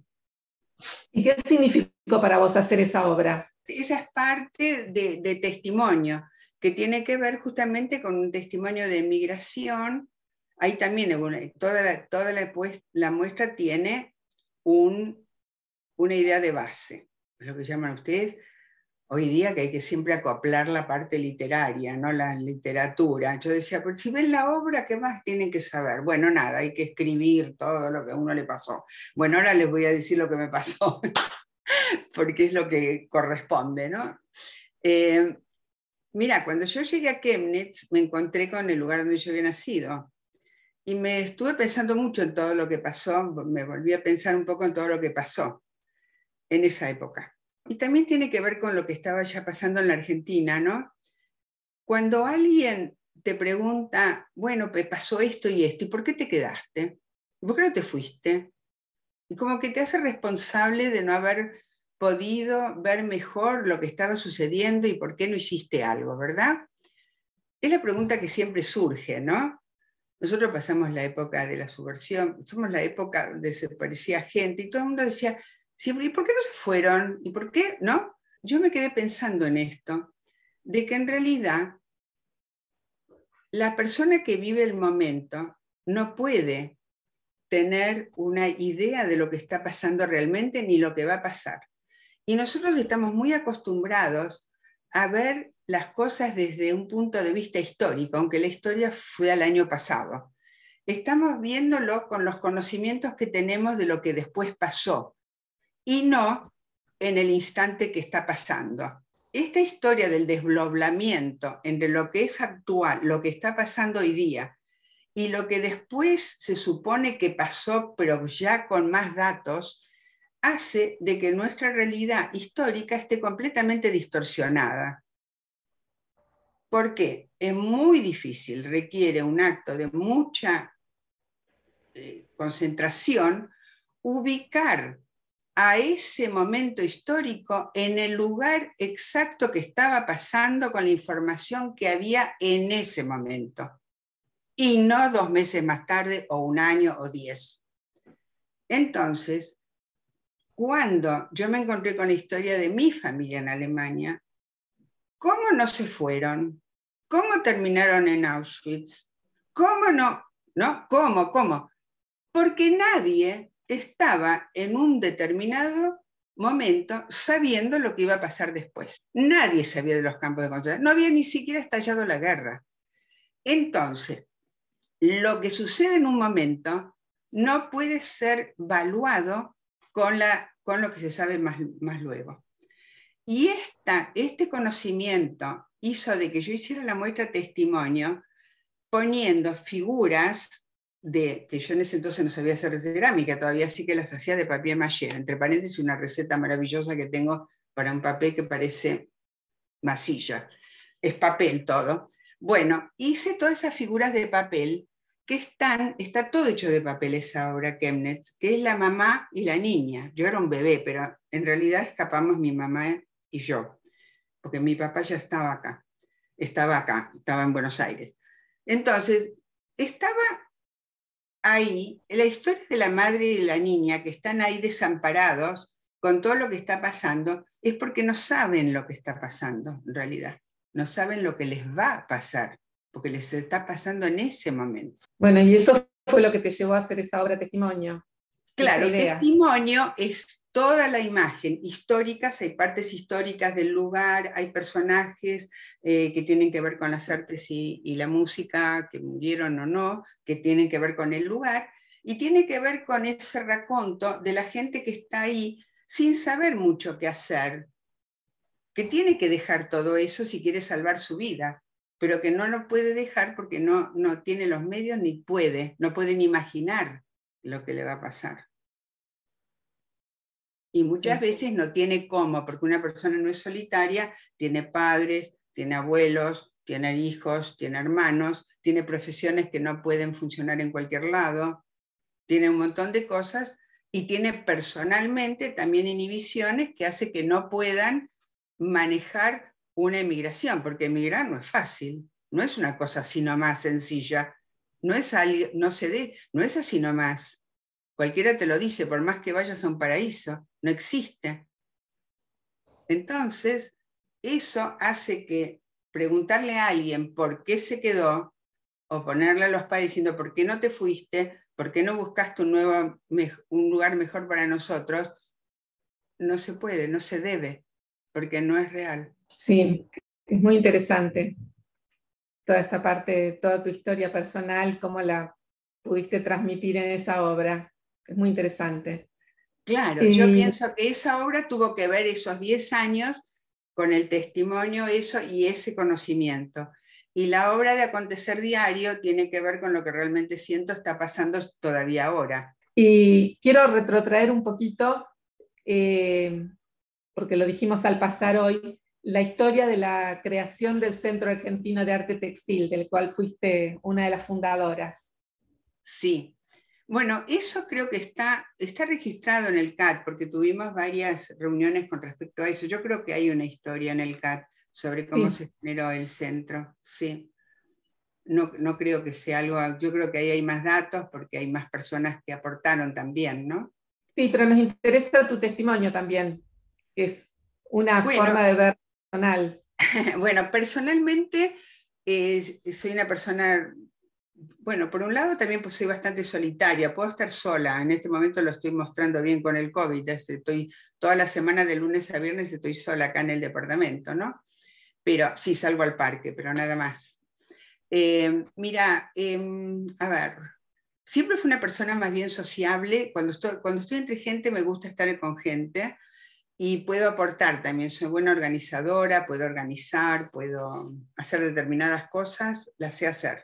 ¿Y qué significó para vos hacer esa obra? Esa es parte de, de testimonio, que tiene que ver justamente con un testimonio de migración. Ahí también toda la, toda la, la muestra tiene un, una idea de base, lo que llaman ustedes hoy día, que hay que siempre acoplar la parte literaria, no la literatura. Yo decía, pero si ven la obra, ¿qué más tienen que saber? Bueno, nada, hay que escribir todo lo que a uno le pasó. Bueno, ahora les voy a decir lo que me pasó, porque es lo que corresponde, ¿no? Eh, mira, cuando yo llegué a Chemnitz, me encontré con el lugar donde yo había nacido. Y me estuve pensando mucho en todo lo que pasó, me volví a pensar un poco en todo lo que pasó en esa época. Y también tiene que ver con lo que estaba ya pasando en la Argentina, ¿no? Cuando alguien te pregunta, bueno, pues pasó esto y esto, ¿y por qué te quedaste? ¿Por qué no te fuiste? Y como que te hace responsable de no haber podido ver mejor lo que estaba sucediendo y por qué no hiciste algo, ¿verdad? Es la pregunta que siempre surge, ¿no? Nosotros pasamos la época de la subversión, somos la época donde se desaparecía gente y todo el mundo decía, siempre, ¿y por qué no se fueron? ¿Y por qué no? Yo me quedé pensando en esto, de que en realidad la persona que vive el momento no puede tener una idea de lo que está pasando realmente ni lo que va a pasar. Y nosotros estamos muy acostumbrados a ver las cosas desde un punto de vista histórico, aunque la historia fue al año pasado. Estamos viéndolo con los conocimientos que tenemos de lo que después pasó, y no en el instante que está pasando. Esta historia del desdoblamiento entre lo que es actual, lo que está pasando hoy día, y lo que después se supone que pasó, pero ya con más datos, hace de que nuestra realidad histórica esté completamente distorsionada. ¿Por qué? Es muy difícil, requiere un acto de mucha eh, concentración, ubicar a ese momento histórico en el lugar exacto que estaba pasando con la información que había en ese momento, y no dos meses más tarde o un año o diez. Entonces, cuando yo me encontré con la historia de mi familia en Alemania, ¿cómo no se fueron? ¿Cómo terminaron en Auschwitz? ¿Cómo no? ¿No? ¿Cómo? ¿Cómo? Porque nadie estaba en un determinado momento sabiendo lo que iba a pasar después. Nadie sabía de los campos de concentración, no había ni siquiera estallado la guerra. Entonces, lo que sucede en un momento no puede ser valuado con, la, con lo que se sabe más, más luego. Y esta, este conocimiento hizo de que yo hiciera la muestra testimonio poniendo figuras de, que yo en ese entonces no sabía hacer cerámica, todavía sí que las hacía de papier mâché, entre paréntesis una receta maravillosa que tengo para un papel que parece masilla, es papel todo. Bueno, hice todas esas figuras de papel que están, está todo hecho de papel esa obra, Chemnitz, que es la mamá y la niña. Yo era un bebé, pero en realidad escapamos mi mamá y yo, porque mi papá ya estaba acá, estaba acá, estaba en Buenos Aires. Entonces, estaba ahí la historia de la madre y de la niña que están ahí desamparados con todo lo que está pasando, es porque no saben lo que está pasando en realidad, no saben lo que les va a pasar, porque les está pasando en ese momento. Bueno, y eso fue lo que te llevó a hacer esa obra testimonio. Claro, testimonio es toda la imagen histórica, hay partes históricas del lugar, hay personajes eh, que tienen que ver con las artes y, y la música, que murieron o no, que tienen que ver con el lugar, y tiene que ver con ese raconto de la gente que está ahí sin saber mucho qué hacer, que tiene que dejar todo eso si quiere salvar su vida, pero que no lo puede dejar porque no, no tiene los medios ni puede, no puede ni imaginar lo que le va a pasar. Y muchas sí. veces no tiene cómo, porque una persona no es solitaria, tiene padres, tiene abuelos, tiene hijos, tiene hermanos, tiene profesiones que no pueden funcionar en cualquier lado, tiene un montón de cosas y tiene personalmente también inhibiciones que hace que no puedan manejar una emigración, porque emigrar no es fácil, no es una cosa así nomás sencilla, no es, algo, no, se de, no es así nomás. Cualquiera te lo dice, por más que vayas a un paraíso, no existe. Entonces, eso hace que preguntarle a alguien por qué se quedó, o ponerle a los padres diciendo por qué no te fuiste, por qué no buscaste un, nuevo, un lugar mejor para nosotros, no se puede, no se debe, porque no es real. Sí, es muy interesante toda esta parte, toda tu historia personal, cómo la pudiste transmitir en esa obra. Es muy interesante. Claro, y... yo pienso que esa obra tuvo que ver esos diez años con el testimonio, eso y ese conocimiento. Y la obra de Acontecer Diario tiene que ver con lo que realmente siento está pasando todavía ahora. Y quiero retrotraer un poquito, eh, porque lo dijimos al pasar hoy, la historia de la creación del Centro Argentino de Arte Textil, del cual fuiste una de las fundadoras. Sí. Bueno, eso creo que está, está registrado en el C A T, porque tuvimos varias reuniones con respecto a eso. Yo creo que hay una historia en el C A T sobre cómo sí. se generó el centro. Sí. No, no creo que sea algo, yo creo que ahí hay más datos porque hay más personas que aportaron también, ¿no? Sí, pero nos interesa tu testimonio también, que es una bueno, forma de ver personal. Bueno, personalmente eh, soy una persona... Bueno, por un lado también pues soy bastante solitaria, puedo estar sola, en este momento lo estoy mostrando bien con el COVID, estoy toda la semana de lunes a viernes estoy sola acá en el departamento, ¿no? Pero sí salgo al parque, pero nada más. Eh, mira, eh, a ver, siempre fui una persona más bien sociable, cuando estoy, cuando estoy entre gente me gusta estar con gente y puedo aportar también, soy buena organizadora, puedo organizar, puedo hacer determinadas cosas, las sé hacer.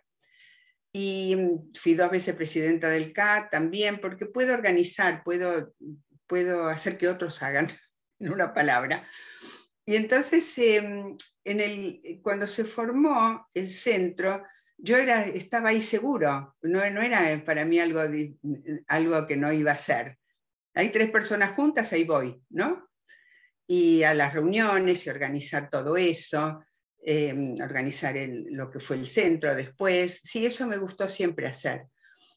Y fui dos veces presidenta del C A T también, porque puedo organizar, puedo, puedo hacer que otros hagan, en una palabra. Y entonces, eh, en el, cuando se formó el centro, yo era, estaba ahí seguro, no, no era para mí algo, de, algo que no iba a ser. Hay tres personas juntas, ahí voy, ¿no? Y a las reuniones y organizar todo eso. Eh, organizar el, lo que fue el centro después, sí, eso me gustó siempre hacer.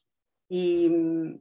Y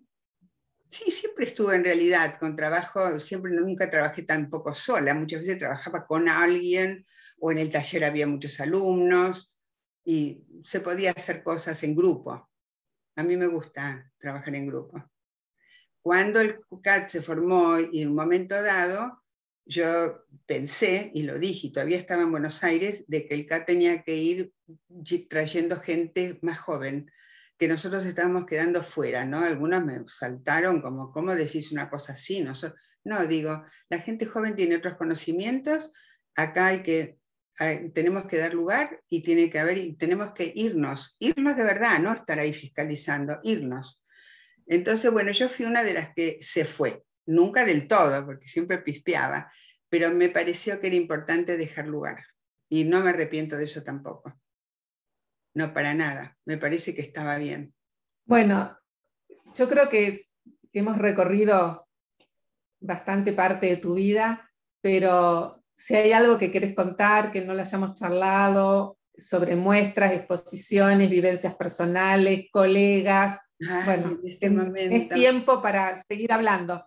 sí, siempre estuve en realidad con trabajo, siempre nunca trabajé tan poco sola, muchas veces trabajaba con alguien, o en el taller había muchos alumnos, y se podía hacer cosas en grupo. A mí me gusta trabajar en grupo. cuando el C A T se formó y en un momento dado, yo pensé, y lo dije, y todavía estaba en Buenos Aires, de que el C A T tenía que ir trayendo gente más joven, que nosotros estábamos quedando fuera, ¿no? Algunos me saltaron como, ¿cómo decís una cosa así? No, no, digo, la gente joven tiene otros conocimientos, acá hay que, hay, tenemos que dar lugar y tiene que haber, y tenemos que irnos, irnos de verdad, no estar ahí fiscalizando, irnos. Entonces, bueno, yo fui una de las que se fue, nunca del todo, porque siempre pispeaba, pero me pareció que era importante dejar lugar, y no me arrepiento de eso tampoco. No, para nada. Me parece que estaba bien. Bueno, yo creo que hemos recorrido bastante parte de tu vida, pero si hay algo que querés contar, que no lo hayamos charlado, sobre muestras, exposiciones, vivencias personales, colegas, Ay, bueno, en este es, momento. es tiempo para seguir hablando.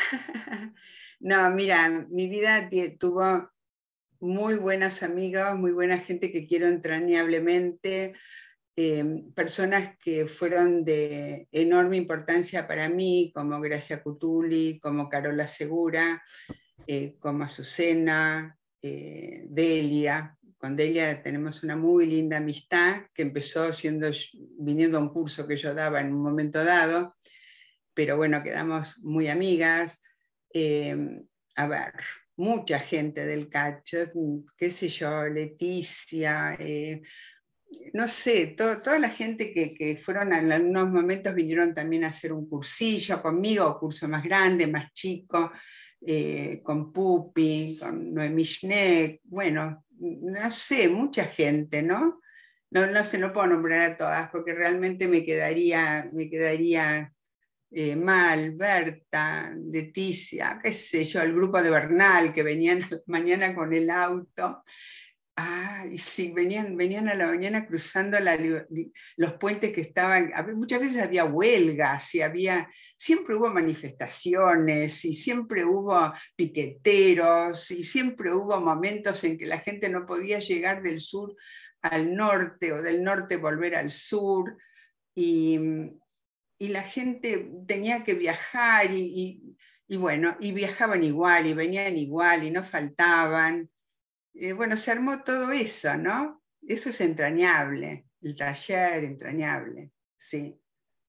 No, mira, mi vida tuvo muy buenos amigos, muy buena gente que quiero entrañablemente, eh, personas que fueron de enorme importancia para mí, como Gracia Cutuli, como Carola Segura, eh, como Azucena, eh, Delia. Con Delia tenemos una muy linda amistad que empezó siendo, viniendo a un curso que yo daba en un momento dado, pero bueno, quedamos muy amigas. Eh, a ver, mucha gente del Cacho, qué sé yo, Leticia, eh, no sé, to, toda la gente que, que fueron en algunos momentos vinieron también a hacer un cursillo conmigo, curso más grande, más chico, eh, con Pupi, con Noemí Schneck, bueno, no sé, mucha gente, ¿no? No, no se no puedo nombrar a todas porque realmente me quedaría, me quedaría eh, Mal, Berta, Leticia, qué sé yo, el grupo de Bernal que venían a la mañana con el auto. Ay, sí, venían, venían a la mañana cruzando la, los puentes que estaban, muchas veces había huelgas, y había, siempre hubo manifestaciones, y siempre hubo piqueteros, y siempre hubo momentos en que la gente no podía llegar del sur al norte, o del norte volver al sur, y, y la gente tenía que viajar, y, y, y bueno, y viajaban igual, y venían igual, y no faltaban. Eh, bueno, se armó todo eso, ¿no? Eso es entrañable, el taller entrañable, sí,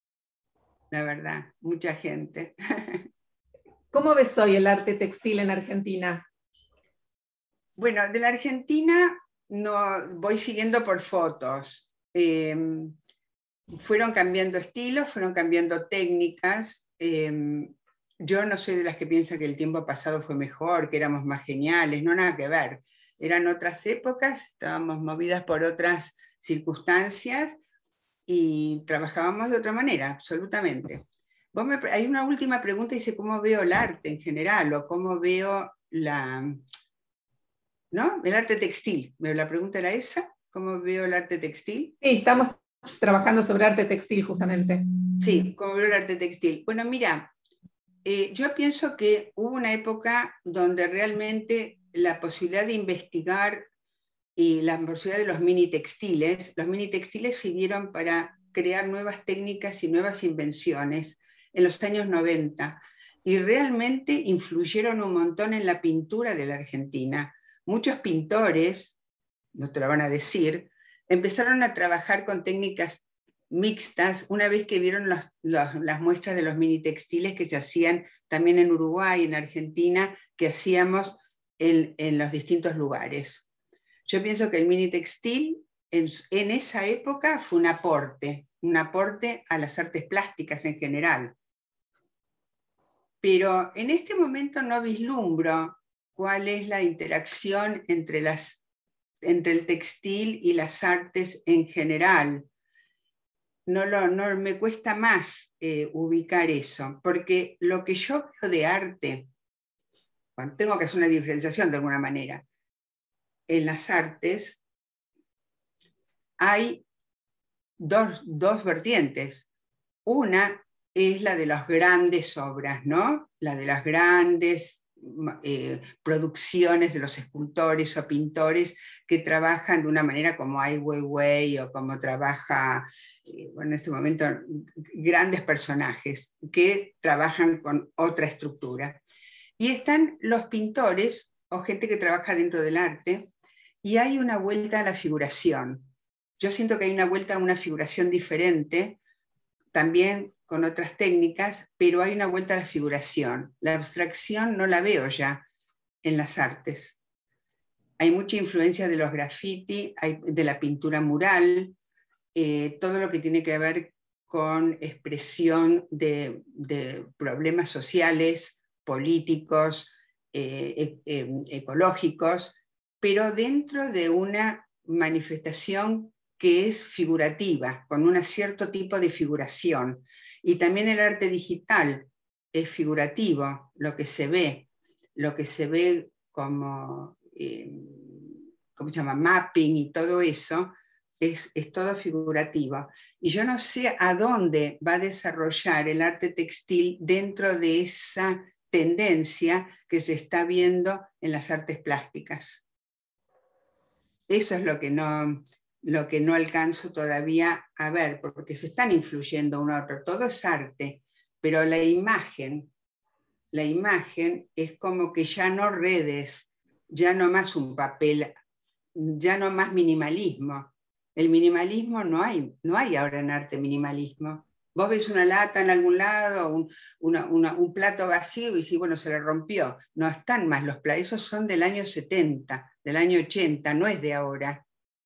la verdad, mucha gente. ¿Cómo ves hoy el arte textil en Argentina? Bueno, de la Argentina no, voy siguiendo por fotos. Eh, fueron cambiando estilos, fueron cambiando técnicas. Eh, yo no soy de las que piensan que el tiempo pasado fue mejor, que éramos más geniales, no, nada que ver. Eran otras épocas, estábamos movidas por otras circunstancias y trabajábamos de otra manera, absolutamente. Vos me, hay una última pregunta, dice cómo veo el arte en general, o cómo veo la, ¿no? El arte textil. La pregunta era esa, ¿cómo veo el arte textil? Sí, estamos trabajando sobre arte textil justamente. Sí, ¿cómo veo el arte textil? Bueno, mira, eh, yo pienso que hubo una época donde realmente la posibilidad de investigar y la posibilidad de los mini textiles, los mini textiles sirvieron para crear nuevas técnicas y nuevas invenciones en los años noventa, y realmente influyeron un montón en la pintura de la Argentina. Muchos pintores, no te lo van a decir, empezaron a trabajar con técnicas mixtas una vez que vieron los, los, las muestras de los mini textiles que se hacían también en Uruguay, en Argentina, que hacíamos en, en los distintos lugares. Yo pienso que el mini textil en, en esa época fue un aporte, un aporte a las artes plásticas en general. Pero en este momento no vislumbro cuál es la interacción entre, las, entre el textil y las artes en general. No, lo, no me cuesta más eh, ubicar eso, porque lo que yo veo de arte, bueno, tengo que hacer una diferenciación de alguna manera, en las artes hay dos, dos vertientes. Una es la de las grandes obras, ¿no? La de las grandes eh, producciones de los escultores o pintores que trabajan de una manera como Ai Weiwei o como trabaja eh, bueno, en este momento, grandes personajes que trabajan con otra estructura. Y están los pintores o gente que trabaja dentro del arte, y hay una vuelta a la figuración. Yo siento que hay una vuelta a una figuración diferente, también con otras técnicas, pero hay una vuelta a la figuración. La abstracción no la veo ya en las artes. Hay mucha influencia de los graffiti, hay, de la pintura mural, eh, todo lo que tiene que ver con expresión de, de problemas sociales, políticos, eh, eh, ecológicos, pero dentro de una manifestación que es figurativa, con un cierto tipo de figuración. Y también el arte digital es figurativo, lo que se ve, lo que se ve como, eh, ¿cómo se llama? Mapping y todo eso, es, es todo figurativo. Y yo no sé a dónde va a desarrollar el arte textil dentro de esa tendencia que se está viendo en las artes plásticas. Eso es lo que no, lo que no alcanzo todavía a ver, porque se están influyendo uno a otro. Todo es arte, pero la imagen, la imagen es como que ya no redes, ya no más un papel, ya no más minimalismo. El minimalismo no hay, no hay ahora en arte minimalismo. Vos ves una lata en algún lado, un, una, una, un plato vacío y decís, bueno, se le rompió. No están más los platos, esos son del año setenta, del año ochenta, no es de ahora.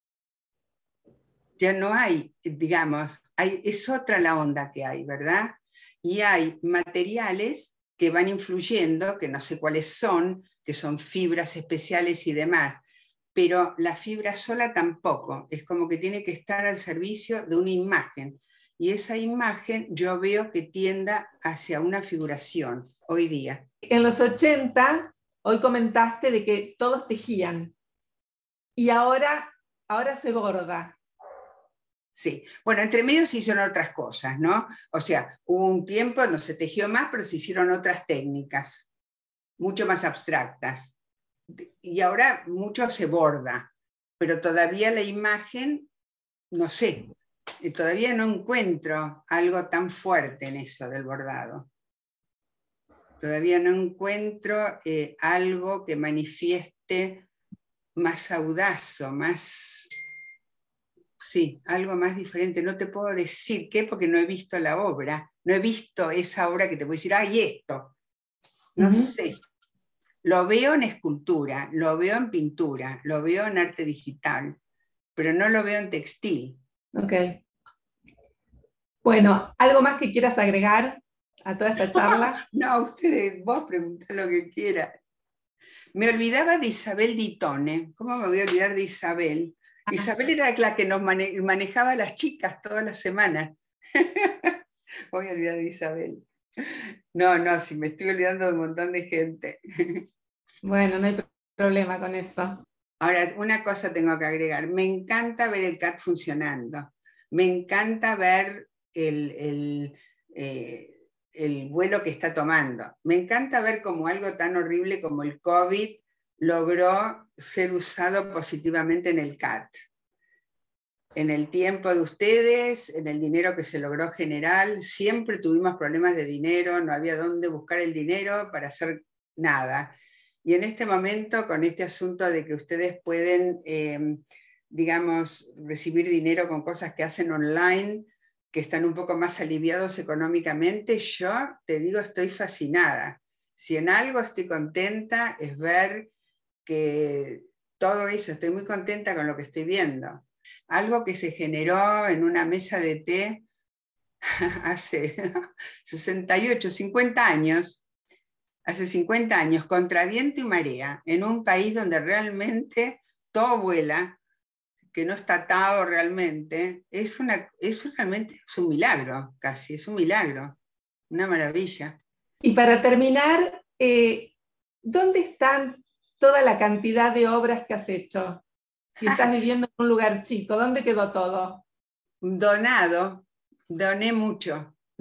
Ya no hay, digamos, hay, es otra la onda que hay, ¿verdad? Y hay materiales que van influyendo, que no sé cuáles son, que son fibras especiales y demás, pero la fibra sola tampoco, es como que tiene que estar al servicio de una imagen. Y esa imagen yo veo que tienda hacia una figuración hoy día. En los ochenta, hoy comentaste de que todos tejían, y ahora, ahora se borda. Sí, bueno, entre medio se hicieron otras cosas, ¿no? O sea, hubo un tiempo, no se tejió más, pero se hicieron otras técnicas, mucho más abstractas. Y ahora mucho se borda, pero todavía la imagen, no sé, todavía no encuentro algo tan fuerte en eso del bordado. Todavía no encuentro eh, algo que manifieste más audazo, más... Sí, algo más diferente. No te puedo decir qué porque no he visto la obra. No he visto esa obra que te puedo decir, ¡ay, esto! No uh-huh. sé. Lo veo en escultura, lo veo en pintura, lo veo en arte digital, pero no lo veo en textil. Ok. Bueno, ¿algo más que quieras agregar a toda esta charla? No, ustedes, vos preguntá lo que quieras. Me olvidaba de Isabel Ditone. ¿Cómo me voy a olvidar de Isabel? Ah. Isabel era la que nos mane manejaba a las chicas todas las semanas. Voy a olvidar de Isabel. No, no, si me estoy olvidando de un montón de gente. Bueno, no hay problema con eso. Ahora, una cosa tengo que agregar. Me encanta ver el C A T funcionando. Me encanta ver el, el, eh, el vuelo que está tomando. Me encanta ver cómo algo tan horrible como el COVID logró ser usado positivamente en el C A T. En el tiempo de ustedes, en el dinero que se logró generar, siempre tuvimos problemas de dinero, no había dónde buscar el dinero para hacer nada. Y en este momento, con este asunto de que ustedes pueden, eh, digamos, recibir dinero con cosas que hacen online, que están un poco más aliviados económicamente, yo te digo, estoy fascinada. Si en algo estoy contenta es ver que todo eso, estoy muy contenta con lo que estoy viendo. Algo que se generó en una mesa de té hace sesenta y ocho, cincuenta años, hace cincuenta años, contra viento y marea, en un país donde realmente todo vuela, que no está atado realmente, es, una, es realmente es un milagro, casi, es un milagro, una maravilla. Y para terminar, eh, ¿dónde están toda la cantidad de obras que has hecho? Si estás viviendo en un lugar chico, ¿dónde quedó todo? Donado, doné mucho,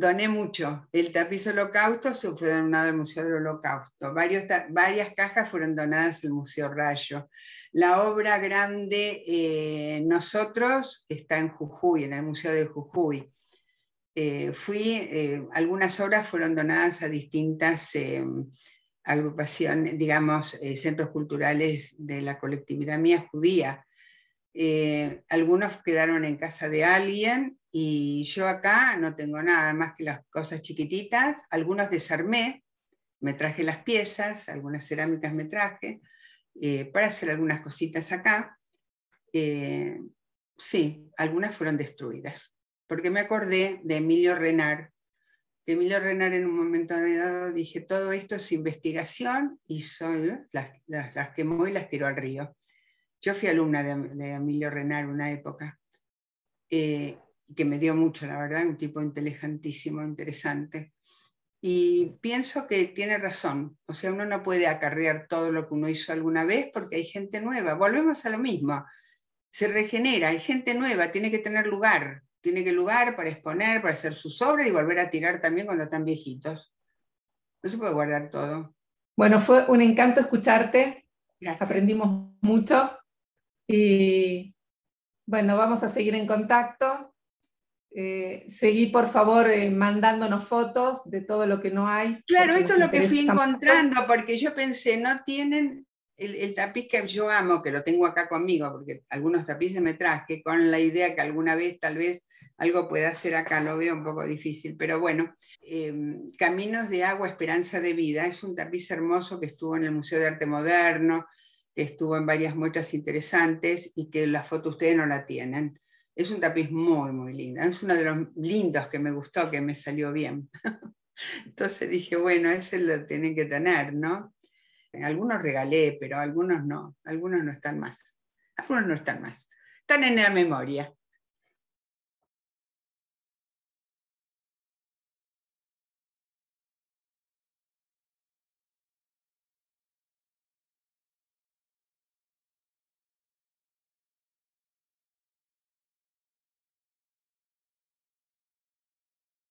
Doné mucho. El tapiz Holocausto se fue donado al Museo del Holocausto. Varios, varias cajas fueron donadas al Museo Rayo. La obra grande, eh, Nosotros, está en Jujuy, en el Museo de Jujuy. Eh, fui, eh, algunas obras fueron donadas a distintas eh, agrupaciones, digamos, eh, centros culturales de la colectividad mía judía. Eh, algunos quedaron en casa de alguien y yo acá no tengo nada más que las cosas chiquititas. Algunos desarmé, me traje las piezas, algunas cerámicas me traje, eh, para hacer algunas cositas acá. Eh, sí, algunas fueron destruidas, porque me acordé de Emilio Renard. Emilio Renard en un momento dado dije, todo esto es investigación, y soy, las, las, las quemó y las tiró al río. Yo fui alumna de, de Emilio Renard una época, eh, que me dio mucho, la verdad, un tipo inteligentísimo, interesante. Y pienso que tiene razón, o sea, uno no puede acarrear todo lo que uno hizo alguna vez porque hay gente nueva. Volvemos a lo mismo, se regenera, hay gente nueva, tiene que tener lugar, tiene que lugar para exponer, para hacer sus obras y volver a tirar también cuando están viejitos. No se puede guardar todo. Bueno, fue un encanto escucharte. Gracias. Aprendimos mucho. Y bueno, vamos a seguir en contacto. Eh, seguí, por favor, eh, mandándonos fotos de todo lo que no hay. Claro, esto es lo que fui encontrando, mucho. Porque yo pensé, no tienen el, el tapiz que yo amo, que lo tengo acá conmigo, porque algunos tapices me traje, con la idea que alguna vez, tal vez, algo pueda hacer acá, lo veo un poco difícil, pero bueno. Eh, Caminos de Agua, Esperanza de Vida, es un tapiz hermoso que estuvo en el Museo de Arte Moderno, que estuvo en varias muestras interesantes y que la foto ustedes no la tienen. Es un tapiz muy, muy lindo. Es uno de los lindos que me gustó, que me salió bien. Entonces dije, bueno, ese lo tienen que tener, ¿no? Algunos regalé, pero algunos no. Algunos no están más. Algunos no están más. Están en la memoria.